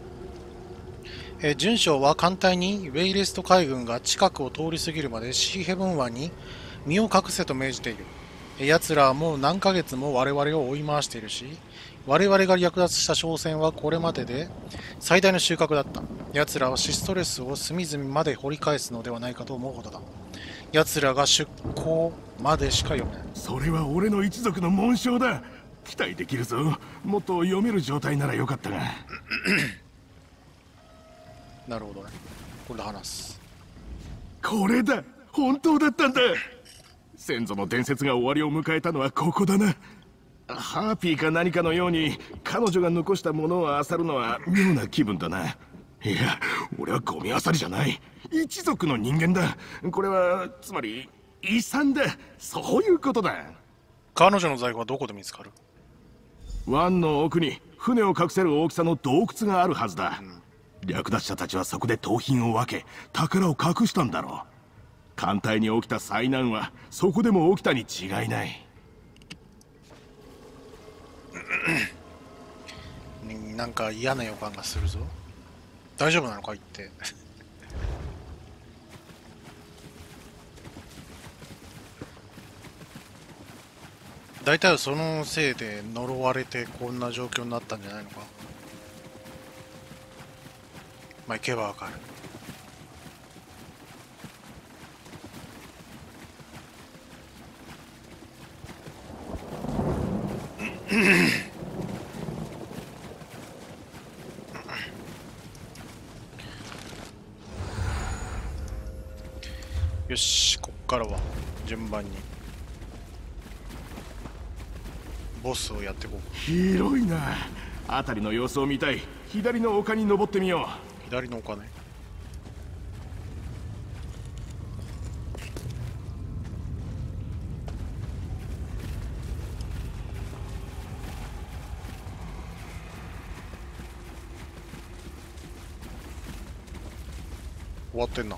准将は艦隊にウェイレスト海軍が近くを通り過ぎるまでシーヘブン湾に身を隠せと命じている。奴らはもう何ヶ月も我々を追い回しているし、我々が略奪した商船はこれまでで最大の収穫だった。奴らはシストレスを隅々まで掘り返すのではないかと思うほどだ。奴らが出港までしか読めない。 それは俺の一族の紋章だ。 期待できるぞ。もっと読める状態ならよかったが。 なるほどね。これで話す。 これだ、本当だったんだ。先祖の伝説が終わりを迎えたのはここだな。ハーピーか何かのように彼女が残したものを漁るのは妙な気分だな。いや、俺はゴミ漁りじゃない。一族の人間だ。これはつまり遺産だ。そういうことだ。 彼女の財宝はどこで見つかる？ 湾の奥に船を隠せる大きさの洞窟があるはずだ。略奪者たちはそこで盗品を分け宝を隠したんだろう。艦隊に起きた災難はそこでも起きたに違いない。 なんか嫌な予感がするぞ。大丈夫なのか言って大体そのせいで呪われてこんな状況になったんじゃないのか。まあ行けばわかる。よし、こっからは順番にボスをやっていこう。 広いな。辺りの様子を見たい。左の丘に登ってみよう。左の丘ね。終わってんな。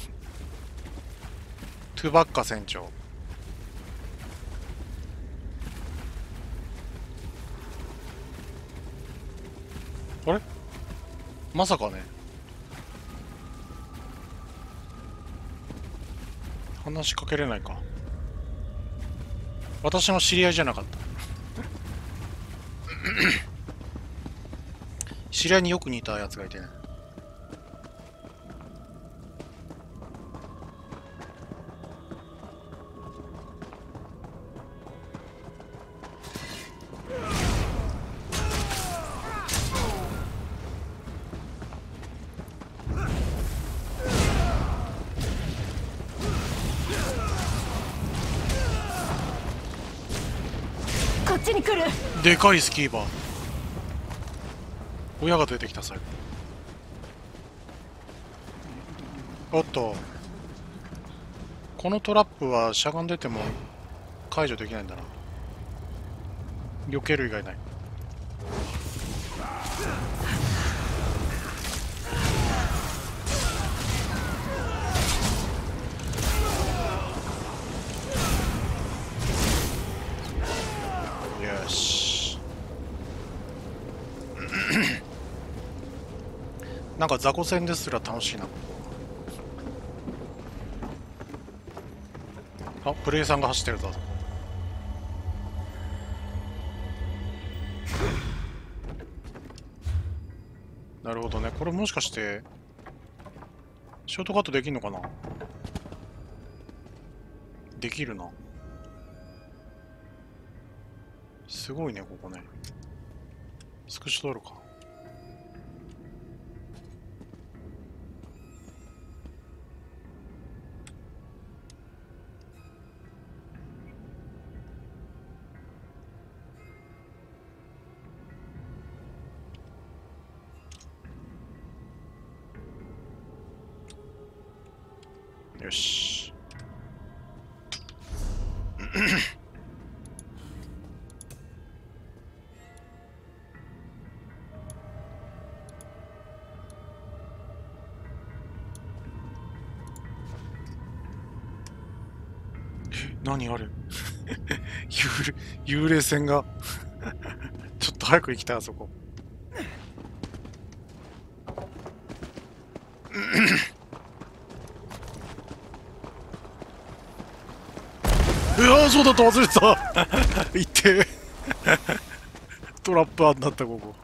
トゥバッカ船長。あれまさかね。話しかけれないか。私の知り合いじゃなかった知り合いによく似たやつがいてね。 こっちに来る。 でかいスキーバー。親が出てきた。最後。おっと、このトラップはしゃがんでても解除できないんだな。避ける以外ない。よしなんか雑魚戦ですら楽しいな。あ、プレイさんが走ってるぞ。なるほどね。これもしかしてショートカットできんのかな。できるな。すごいね、ここね。スクショ撮るか。よし何あれ幽霊船がちょっと早く行きたい。あそこいやー、そうだった、忘れてた行ってトラップあんだった。ここ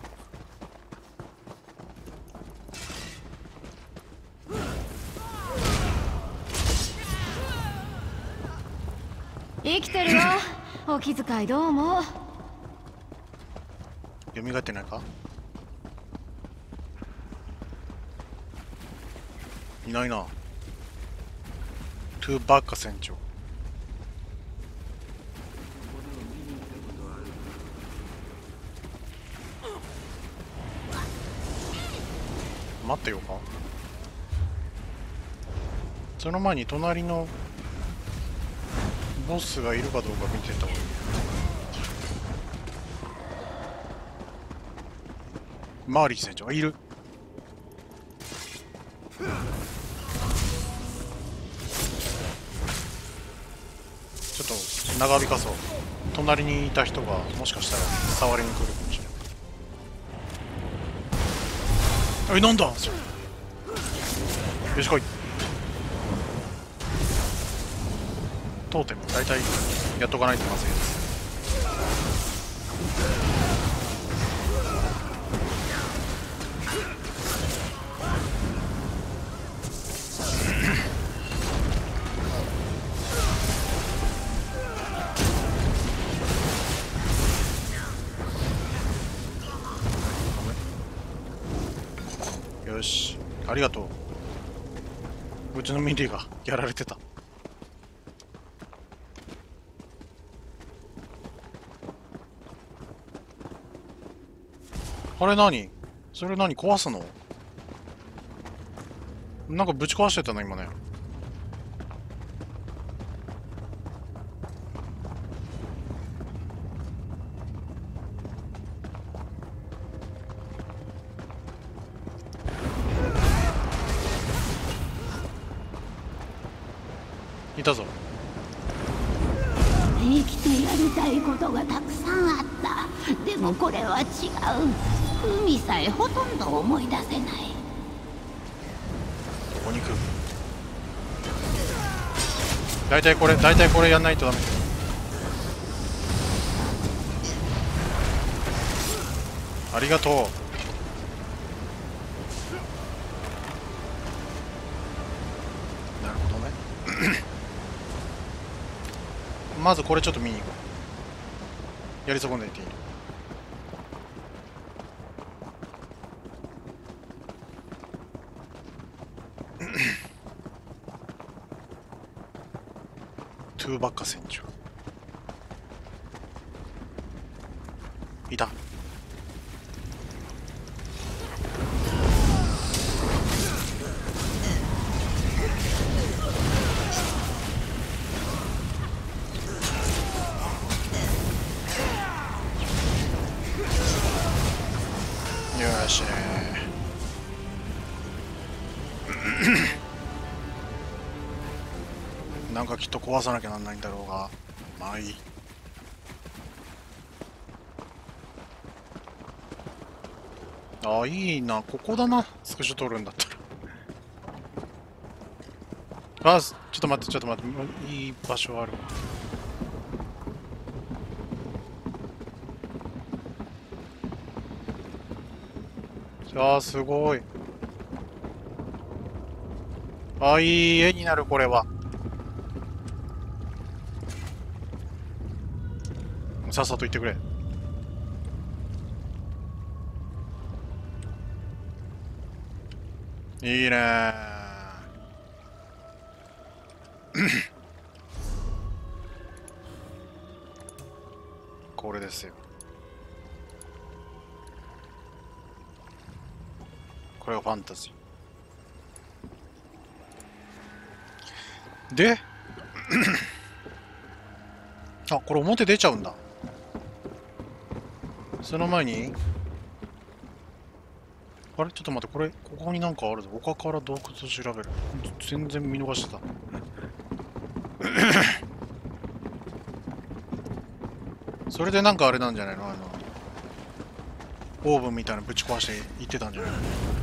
生きてるよ。お気遣いどうも。 蘇ってないか？いないな。トゥーバッカ船長。待ってよか。その前に隣のボスがいるかどうか見てた方がいい。マーリー船長がいる。ちょっと長引かそう。隣にいた人がもしかしたら触りに来るかもしれない。なんだそれ。よし来い。トーテム大体やっとかないとまずいです。よし、ありがとう。うちのミリーがやられてた。あれ何？それ何壊すの？なんかぶち壊してたな今ね。いたぞ。 生きてやりたいことがたくさんあった。でもこれは違う。海さえほとんど思い出せない。 どこに行く？大体これやんないとダメ。ありがとう。なるほどね。まずこれちょっと見に行こう。やり損ねていい。トゥーバッカ船長いた。よしなんかきっと壊さなきゃなんないんだろうが、まあいい。ああいいな、ここだな、スクショ撮るんだったら。あ、ちょっと待って、いい場所あるわ。あーすごい。あーいい絵になるこれは。さっさと言ってくれ。いいねこれですよ。これがファンタジーであ、これ表出ちゃうんだ。その前にあれちょっと待って、ここになんかあるぞ。丘から洞窟を調べる。全然見逃してたそれでなんかあれなんじゃないの、オーブンみたいなのぶち壊していってたんじゃないの。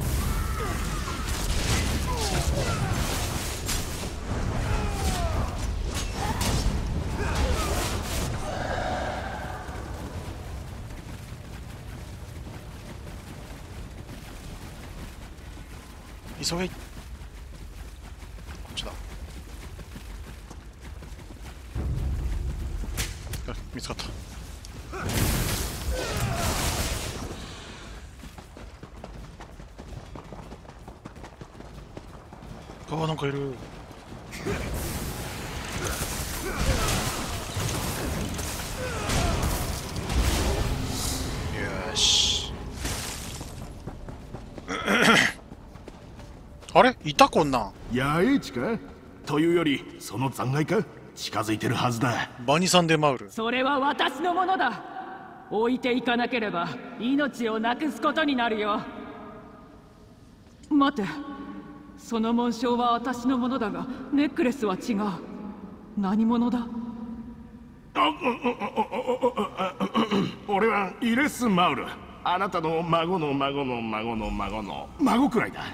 急げ。こっちだ。見つかった。 ああ、なんかいる。よし。あれいたこんなん。 野営地かというよりその残骸か。近づいてるはずだ。 バニサンデマウル。 それは私のものだ。置いていかなければ命をなくすことになるよ。待て、その紋章は私のものだがネックレスは違う。何者だ？ 俺はイレス・マウル。あなたの孫の孫の孫の孫の孫くらいだ。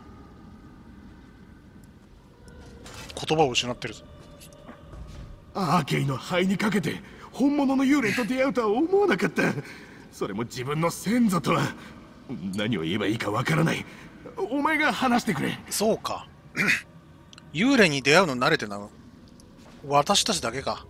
言葉を失ってるぞ。 アーケイの灰にかけて本物の幽霊と出会うとは思わなかった。それも自分の先祖とは。何を言えばいいかわからない。お前が話してくれ。 そうか。幽霊に出会うの慣れてなの私たちだけか。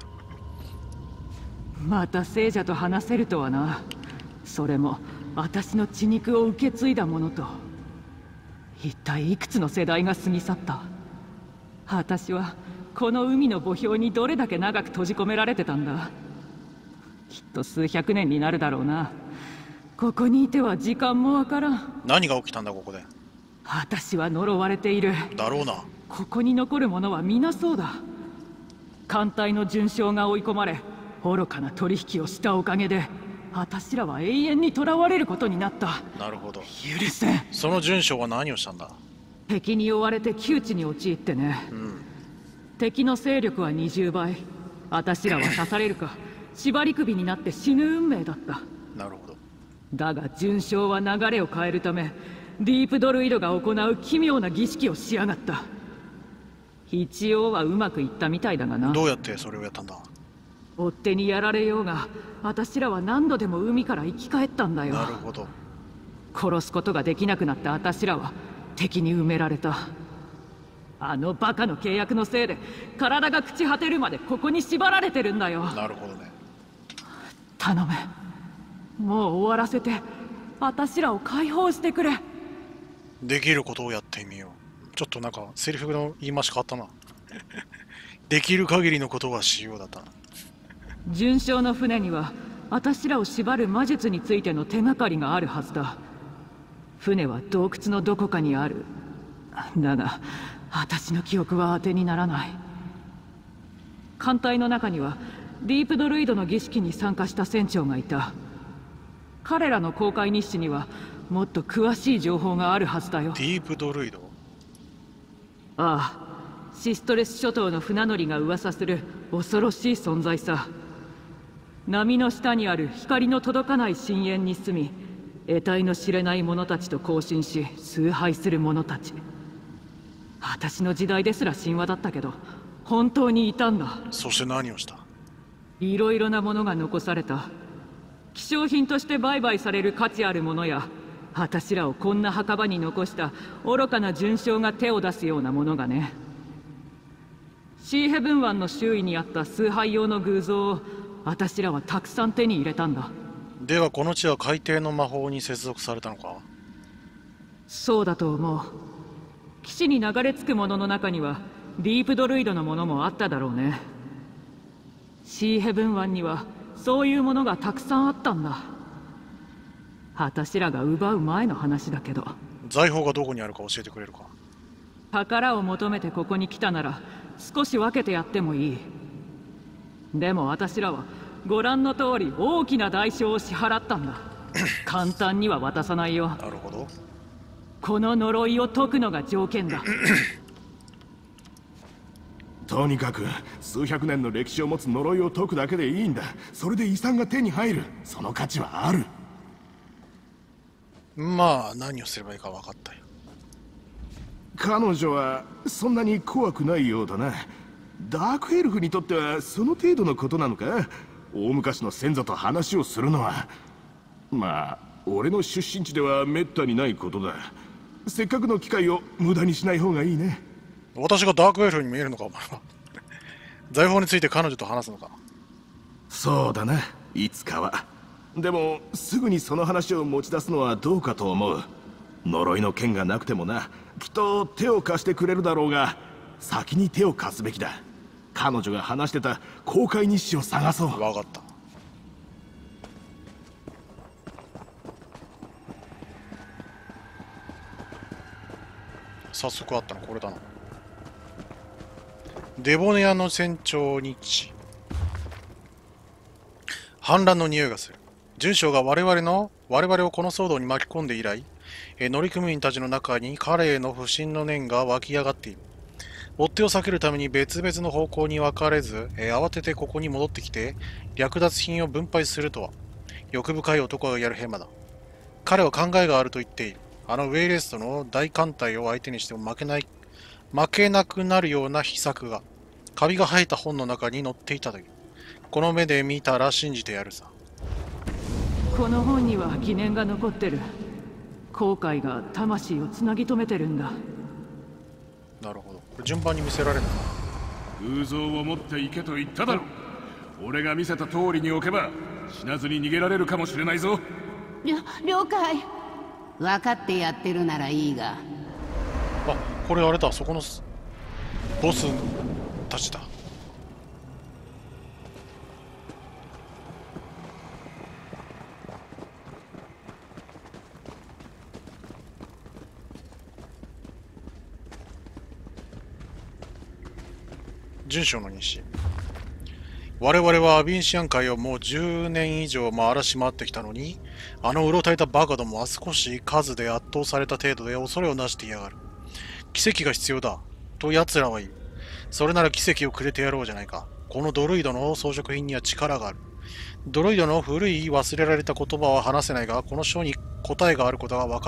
また聖者と話せるとはな。それも私の血肉を受け継いだものと。一体いくつの世代が過ぎ去った。私はこの海の墓標にどれだけ長く閉じ込められてたんだ。きっと数百年になるだろうな。ここにいては時間もわからん。 何が起きたんだここで。 私は呪われている。 だろうな。 ここに残る者は皆そうだ。艦隊の巡将が追い込まれ愚かな取引をしたおかげで私らは永遠に囚われることになった。 なるほど。 許せん。 その巡将は何をしたんだ。 敵に追われて窮地に陥ってね、敵の勢力は20倍。私らは刺されるか縛り首になって死ぬ運命だった。 なるほど。 だが巡将は流れを変えるためディープドルイドが行う奇妙な儀式をしやがった。一応はうまくいったみたいだがな。 どうやってそれをやったんだ。 追っ手にやられようが私らは何度でも海から生き返ったんだよ。 なるほど。 殺すことができなくなった私らは敵に埋められた。あのバカの契約のせいで体が朽ち果てるまでここに縛られてるんだよ。 なるほどね。 頼む、もう終わらせて私らを解放してくれ。 できることをやってみよう。ちょっとなんかセリフの言い回し変わったな。できる限りのことはしようだった。 巡将の船には私らを縛る魔術についての手がかりがあるはずだ。船は洞窟のどこかにある。だが私の記憶は当てにならない。艦隊の中にはディープドルイドの儀式に参加した船長がいた。彼らの航海日誌にはもっと詳しい情報があるはずだよ。 ディープドルイド。 ああ、シストレス諸島の船乗りが噂する恐ろしい存在さ。波の下にある光の届かない深淵に住み得体の知れない者たちと交信し崇拝する者たち。私の時代ですら神話だったけど本当にいたんだ。 そして何をした。 いろいろなものが残された。希少品として売買される価値あるものや私らをこんな墓場に残した愚かな巡将が手を出すようなものがね。シーヘブン湾の周囲にあった崇拝用の偶像を私らはたくさん手に入れたんだ。 ではこの地は海底の魔法に接続されたのか。 そうだと思う。基地に流れ着くものの中にはディープドルイドのものもあっただろうね。シーヘブン湾にはそういうものがたくさんあったんだ。私らが奪う前の話だけど。 財宝がどこにあるか教えてくれるか。 宝を求めてここに来たなら少し分けてやってもいい。でも私らはご覧の通り大きな代償を支払ったんだ。簡単には渡さないよ。 なるほど。 この呪いを解くのが条件だ。 とにかく数百年の歴史を持つ呪いを解くだけでいいんだ。それで遺産が手に入る。その価値はある。 まあ何をすればいいか分かったよ。 彼女はそんなに怖くないようだな。ダークエルフにとってはその程度のことなのか。大昔の先祖と話をするのは。まあ俺の出身地ではめったにないことだ。せっかくの機会を無駄にしない方がいいね。 私がダークエルフに見えるのかお前は。財宝について彼女と話すのか。 そうだな、いつかは。でもすぐにその話を持ち出すのはどうかと思う。 呪いの剣がなくてもな、きっと手を貸してくれるだろうが、先に手を貸すべきだ。彼女が話してた公開日誌を探そう。 分かった。早速あったのこれだな。デボネアの船長日誌。反乱の匂いがする。准将が我々をこの騒動に巻き込んで以来、乗組員たちの中に彼への不信の念が湧き上がっている。追っ手を避けるために別々の方向に分かれず、慌ててここに戻ってきて略奪品を分配するとは欲深い男がやるヘマだ。彼は考えがあると言っている。あのウェイレストの大艦隊を相手にしても負けなくなるような秘策がカビが生えた本の中に載っていたという。この目で見たら信じてやるさ。 この本には疑念が残ってる。後悔が魂をつなぎ止めてるんだ。 なるほど。これ順番に見せられるのか。 偶像を持っていけと言っただろう。俺が見せた通りに置けば死なずに逃げられるかもしれないぞ。 了解。分かってやってるならいいが。 あ、これあれだ。そこのボスたちだ。准将の日誌。我々はアビンシアン海をもう10年以上も荒らし回ってきたのに、あのうろたえたバカどもは少し数で圧倒された程度で恐れをなしていやがる。奇跡が必要だと奴らは言う。それなら奇跡をくれてやろうじゃないか。このドルイドの装飾品には力がある。ドルイドの古い忘れられた言葉は話せないが、この書に答えがあることが分か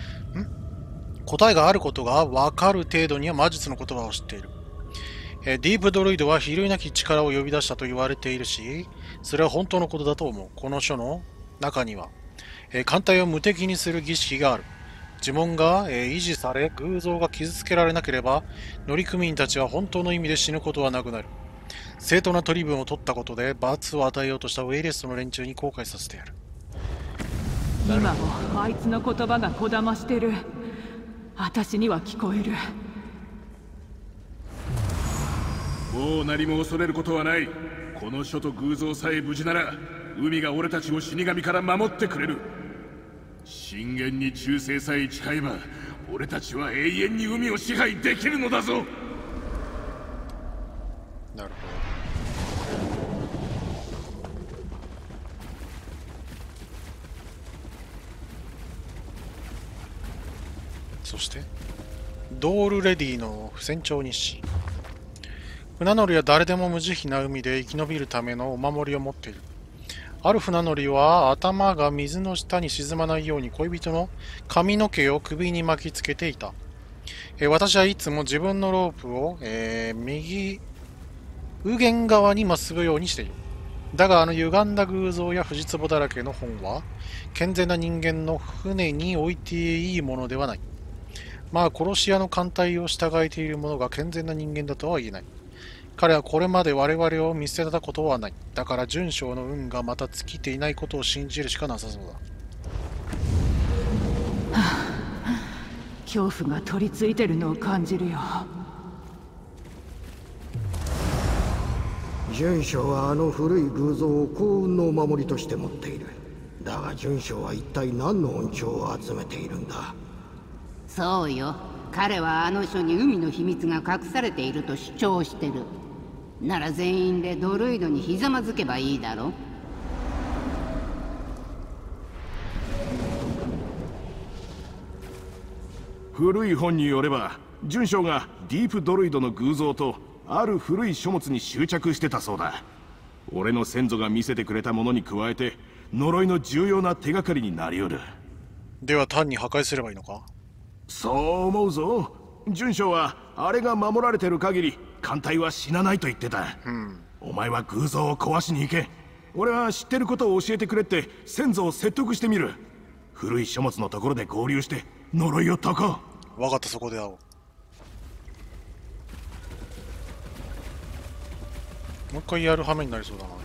る程度には魔術の言葉を知っている。ディープドルイドは比類なき力を呼び出したと言われているし、それは本当のことだと思う。この書の中には、艦隊を無敵にする儀式がある。呪文が、維持され、偶像が傷つけられなければ、乗組員たちは本当の意味で死ぬことはなくなる。正当な取り分を取ったことで罰を与えようとしたウェイレストの連中に後悔させてやる。 今もあいつの言葉がこだましてる。私には聞こえる。 もう何も恐れることはない。この書と偶像さえ無事なら、海が俺たちを死神から守ってくれる。信玄に忠誠さえ誓えば、俺たちは永遠に海を支配できるのだぞ。 なるほど。そしてドールレディの船長日誌。船乗りは誰でも無慈悲な海で生き延びるためのお守りを持っている。ある船乗りは頭が水の下に沈まないように恋人の髪の毛を首に巻きつけていた。私はいつも自分のロープを、右右舷側に結ぶようにしている。だがあの歪んだ偶像や藤壺だらけの本は健全な人間の船に置いていいものではない。まあ殺し屋の艦隊を従えている者が健全な人間だとは言えない。彼はこれまで我々を見捨てたことはない。だから准将の運がまた尽きていないことを信じるしかなさそうだ。 恐怖が取り付いてるのを感じるよ。 准将はあの古い偶像を幸運のお守りとして持っている。だが准将は一体何の恩寵を集めているんだ。 そうよ。彼はあの書に海の秘密が隠されていると主張してる。なら全員でドルイドにひざまずけばいいだろう。 古い本によれば、准将がディープドルイドの偶像とある古い書物に執着してたそうだ。俺の先祖が見せてくれたものに加えて呪いの重要な手がかりになりうる。 では単に破壊すればいいのか。 そう思うぞ。准将はあれが守られてる限り艦隊は死なないと言ってた。お前は偶像を壊しに行け。俺は知ってることを教えてくれって先祖を説得してみる。古い書物のところで合流して呪いを解こう。分かった、そこで会おう。もう一回やる羽目になりそうだな。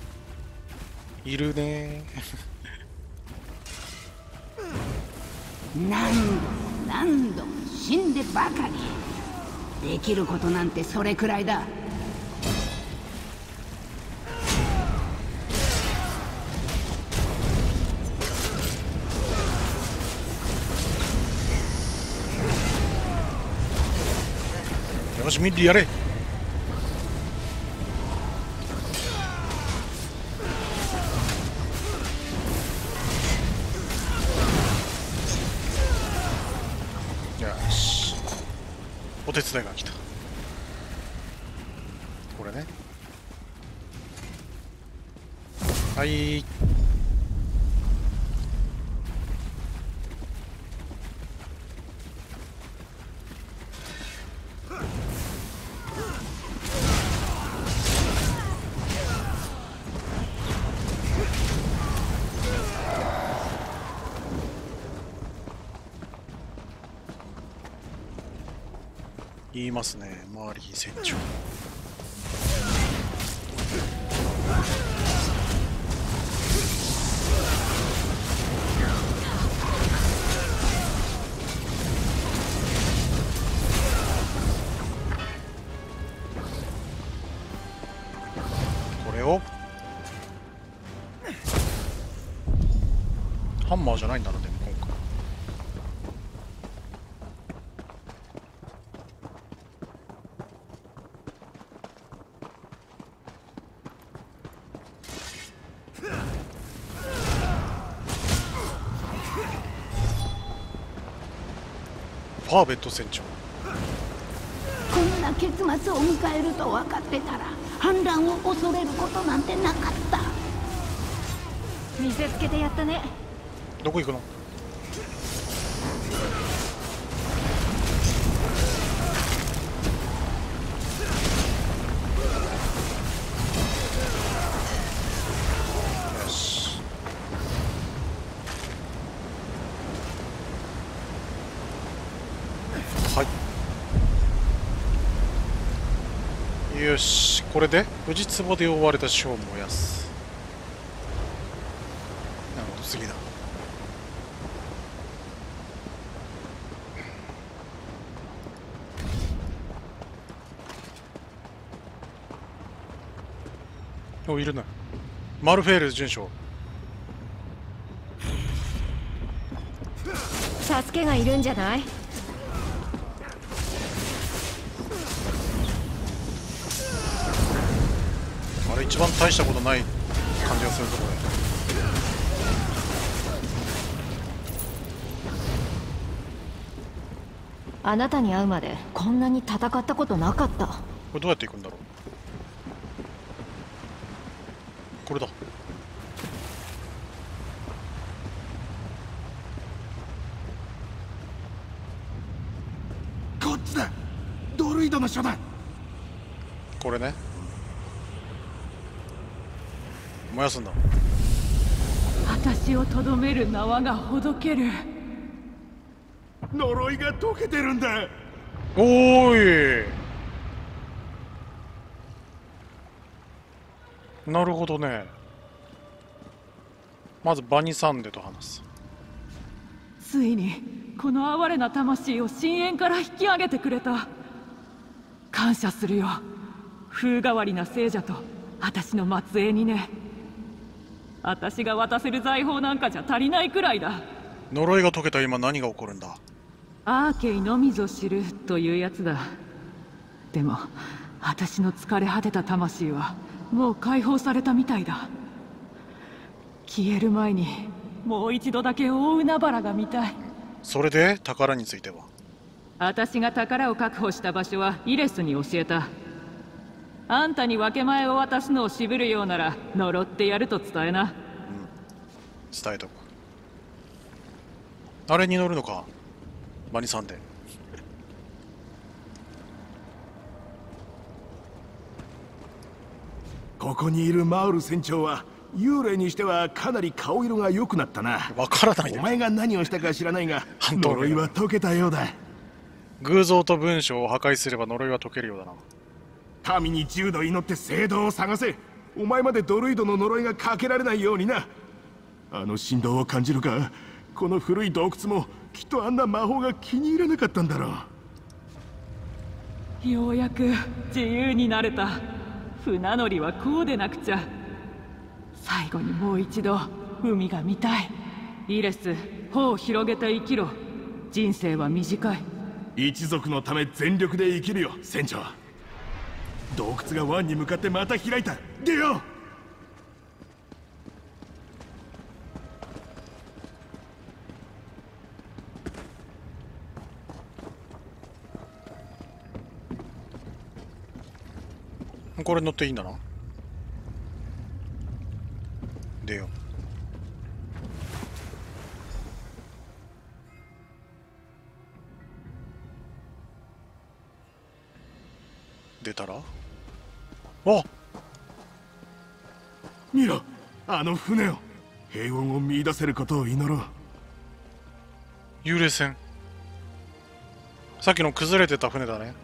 いるね何度も死んでばかり。できることなんてそれくらいだ。 よし、ミッリーやれ。よし、お手伝いが来た。これね。はい。言いますね、マーリー船長。これをハンマーじゃないんだな、でも今回。ファーベット船長。 こんな結末を迎えると分かってたら反乱を恐れることなんてなかった。 見せつけてやったね。 どこ行くの？よし。はい。よし、これで無事壺で覆われた書を燃やす。なるほど、次だ。お、いるな。マルフェール准将。 助けがいるんじゃない？ あれ一番大したことない感じがするところ。 あなたに会うまでこんなに戦ったことなかった。 これどうやって行くんだろう。これだ。 こっちだ。ドルイドの書だ。 これね。燃やすんだ。 私をとどめる縄がほどける。 呪いが解けてるんだ。 おーい。なるほどね。まずバニサンデと話す。 ついにこの哀れな魂を深淵から引き上げてくれた。感謝するよ、風変わりな聖者と私の末裔にね。私が渡せる財宝なんかじゃ足りないくらいだ。 呪いが解けた今何が起こるんだ。 アーケイのみぞ知るというやつだ。でも私の疲れ果てた魂はもう解放されたみたいだ。消える前にもう一度だけ大海原が見たい。 それで宝については？ 私が宝を確保した場所はイレスに教えた。あんたに分け前を渡すのを渋るようなら呪ってやると伝えな。 伝えとく。あれに乗るのか、バニサンデ。 ここにいるマウル船長は幽霊にしてはかなり顔色が良くなったな。 わからない。 お前が何をしたか知らないが呪いは解けたようだ。 偶像と文章を破壊すれば呪いは解けるようだな。 神に10度祈って聖堂を探せ。お前までドルイドの呪いがかけられないようにな。あの振動を感じるか。この古い洞窟もきっとあんな魔法が気に入らなかったんだろう。ようやく自由になれた。船乗りはこうでなくちゃ。最後にもう一度海が見たい。イレス、帆を広げて生きろ。人生は短い。 一族のため全力で生きるよ、船長。洞窟が湾に向かってまた開いた。出よう。 これ乗っていいんだな。出よう。出たら、あ、 見ろ、あの船を。平穏を見出せることを祈ろう。 幽霊船。さっきの崩れてた船だね。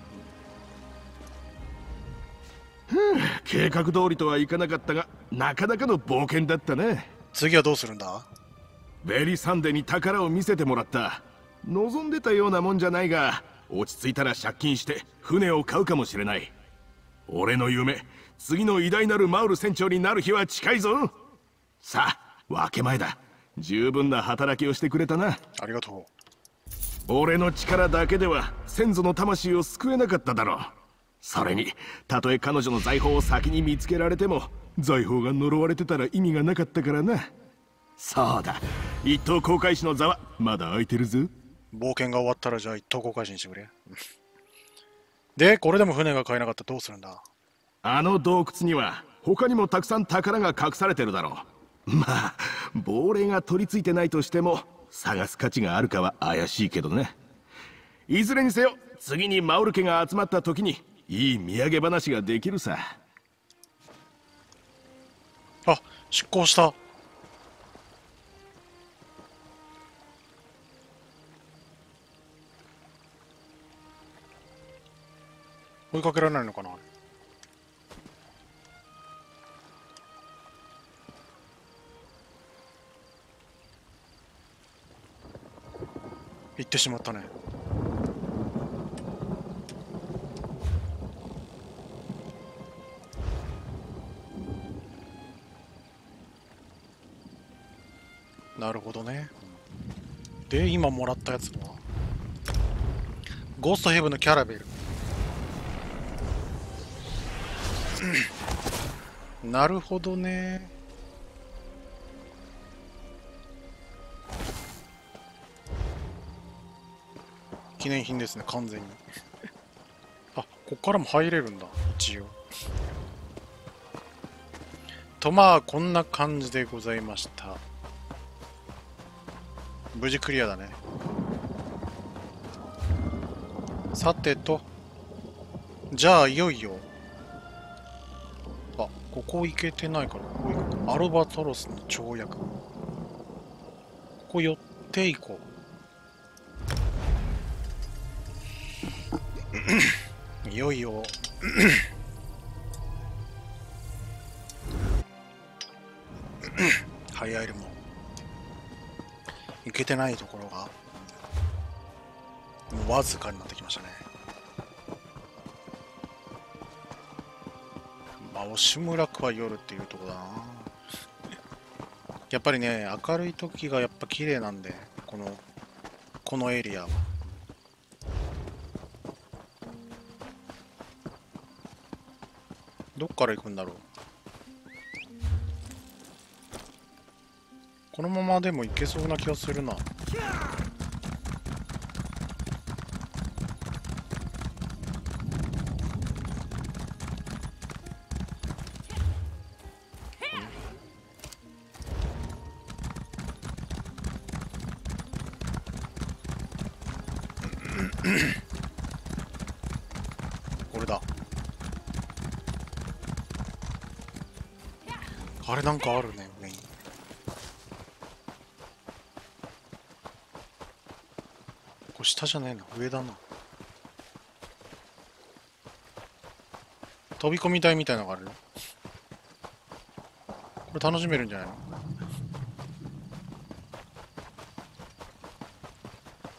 計画通りとはいかなかったが、なかなかの冒険だったね。 次はどうするんだ？ ベリーサンデーに宝を見せてもらった。望んでたようなもんじゃないが、落ち着いたら借金して船を買うかもしれない。俺の夢、次の偉大なるマウル船長になる日は近いぞ。さあ、分け前だ。十分な働きをしてくれたな。 ありがとう。俺の力だけでは先祖の魂を救えなかっただろう。それに、たとえ彼女の財宝を先に見つけられても、財宝が呪われてたら意味がなかったからな。そうだ、一等航海士の座はまだ空いてるぞ。 冒険が終わったらじゃあ一等航海士にしてくれ。で、これでも船が買えなかったらどうするんだ？ あの洞窟には他にもたくさん宝が隠されてるだろう。まあ、亡霊が取り付いてないとしても、探す価値があるかは怪しいけどね。いずれにせよ、次にマウル家が集まった時に、いい土産話ができるさ。 あ、出港した。追いかけられないのかな。行ってしまったね。なるほどね。で、今もらったやつはゴーストヘブンのキャラベル。なるほどね。記念品ですね、完全に。あ、こっからも入れるんだ、一応。と、まあこんな感じでございました。無事クリアだね。さてと、じゃあいよいよ、あ、ここ行けてないからここ行こう。アルバトロスの跳躍、ここ寄っていこう。いよいよハイアイルも行けてないところがもうわずかになってきましたね。まあ押村区は夜っていうところだな。やっぱりね、明るい時がやっぱ綺麗なんで、このエリアは。どっから行くんだろう。このままでも行けそうな気がするな。これだ。あれなんかあるね、上に。これ下じゃねえな、上だな。飛び込み台みたいなのがあるよ。これ楽しめるんじゃないの？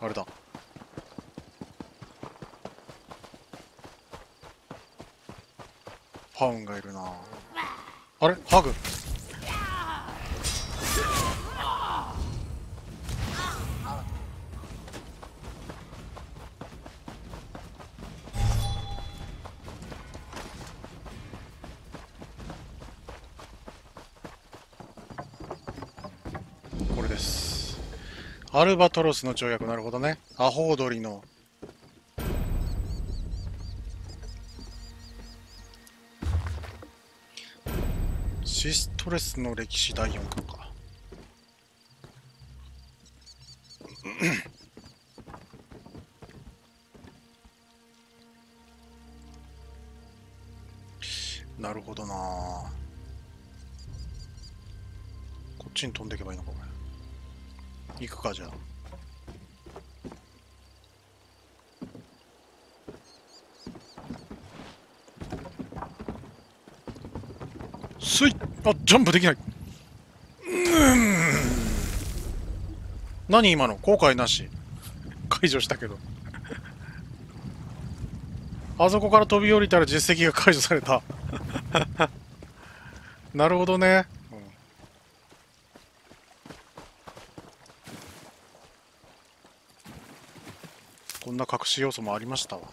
あれだ。ファウンがいるな。あれハグ。これです。アルバトロスの跳躍。なるほどね。アホウドリのシストレスの歴史第4巻か。なるほどな。こっちに飛んでいけばいいのか、これ。行くか、じゃあ。スイッ、あ、ジャンプできない。何今の後悔なし。解除したけど。あそこから飛び降りたら実績が解除された。なるほどね。こんな隠し要素もありましたわ。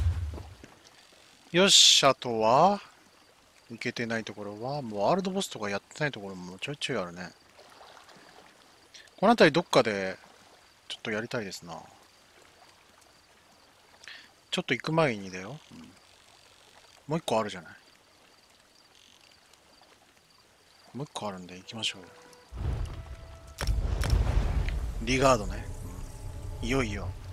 よし、あとは、いけてないところは、もうワールドボスとかやってないところもちょいちょいあるね。この辺りどっかで、ちょっとやりたいですな。ちょっと行く前にだよ。もう一個あるじゃない。もう一個あるんで行きましょう。リガードね。いよいよ。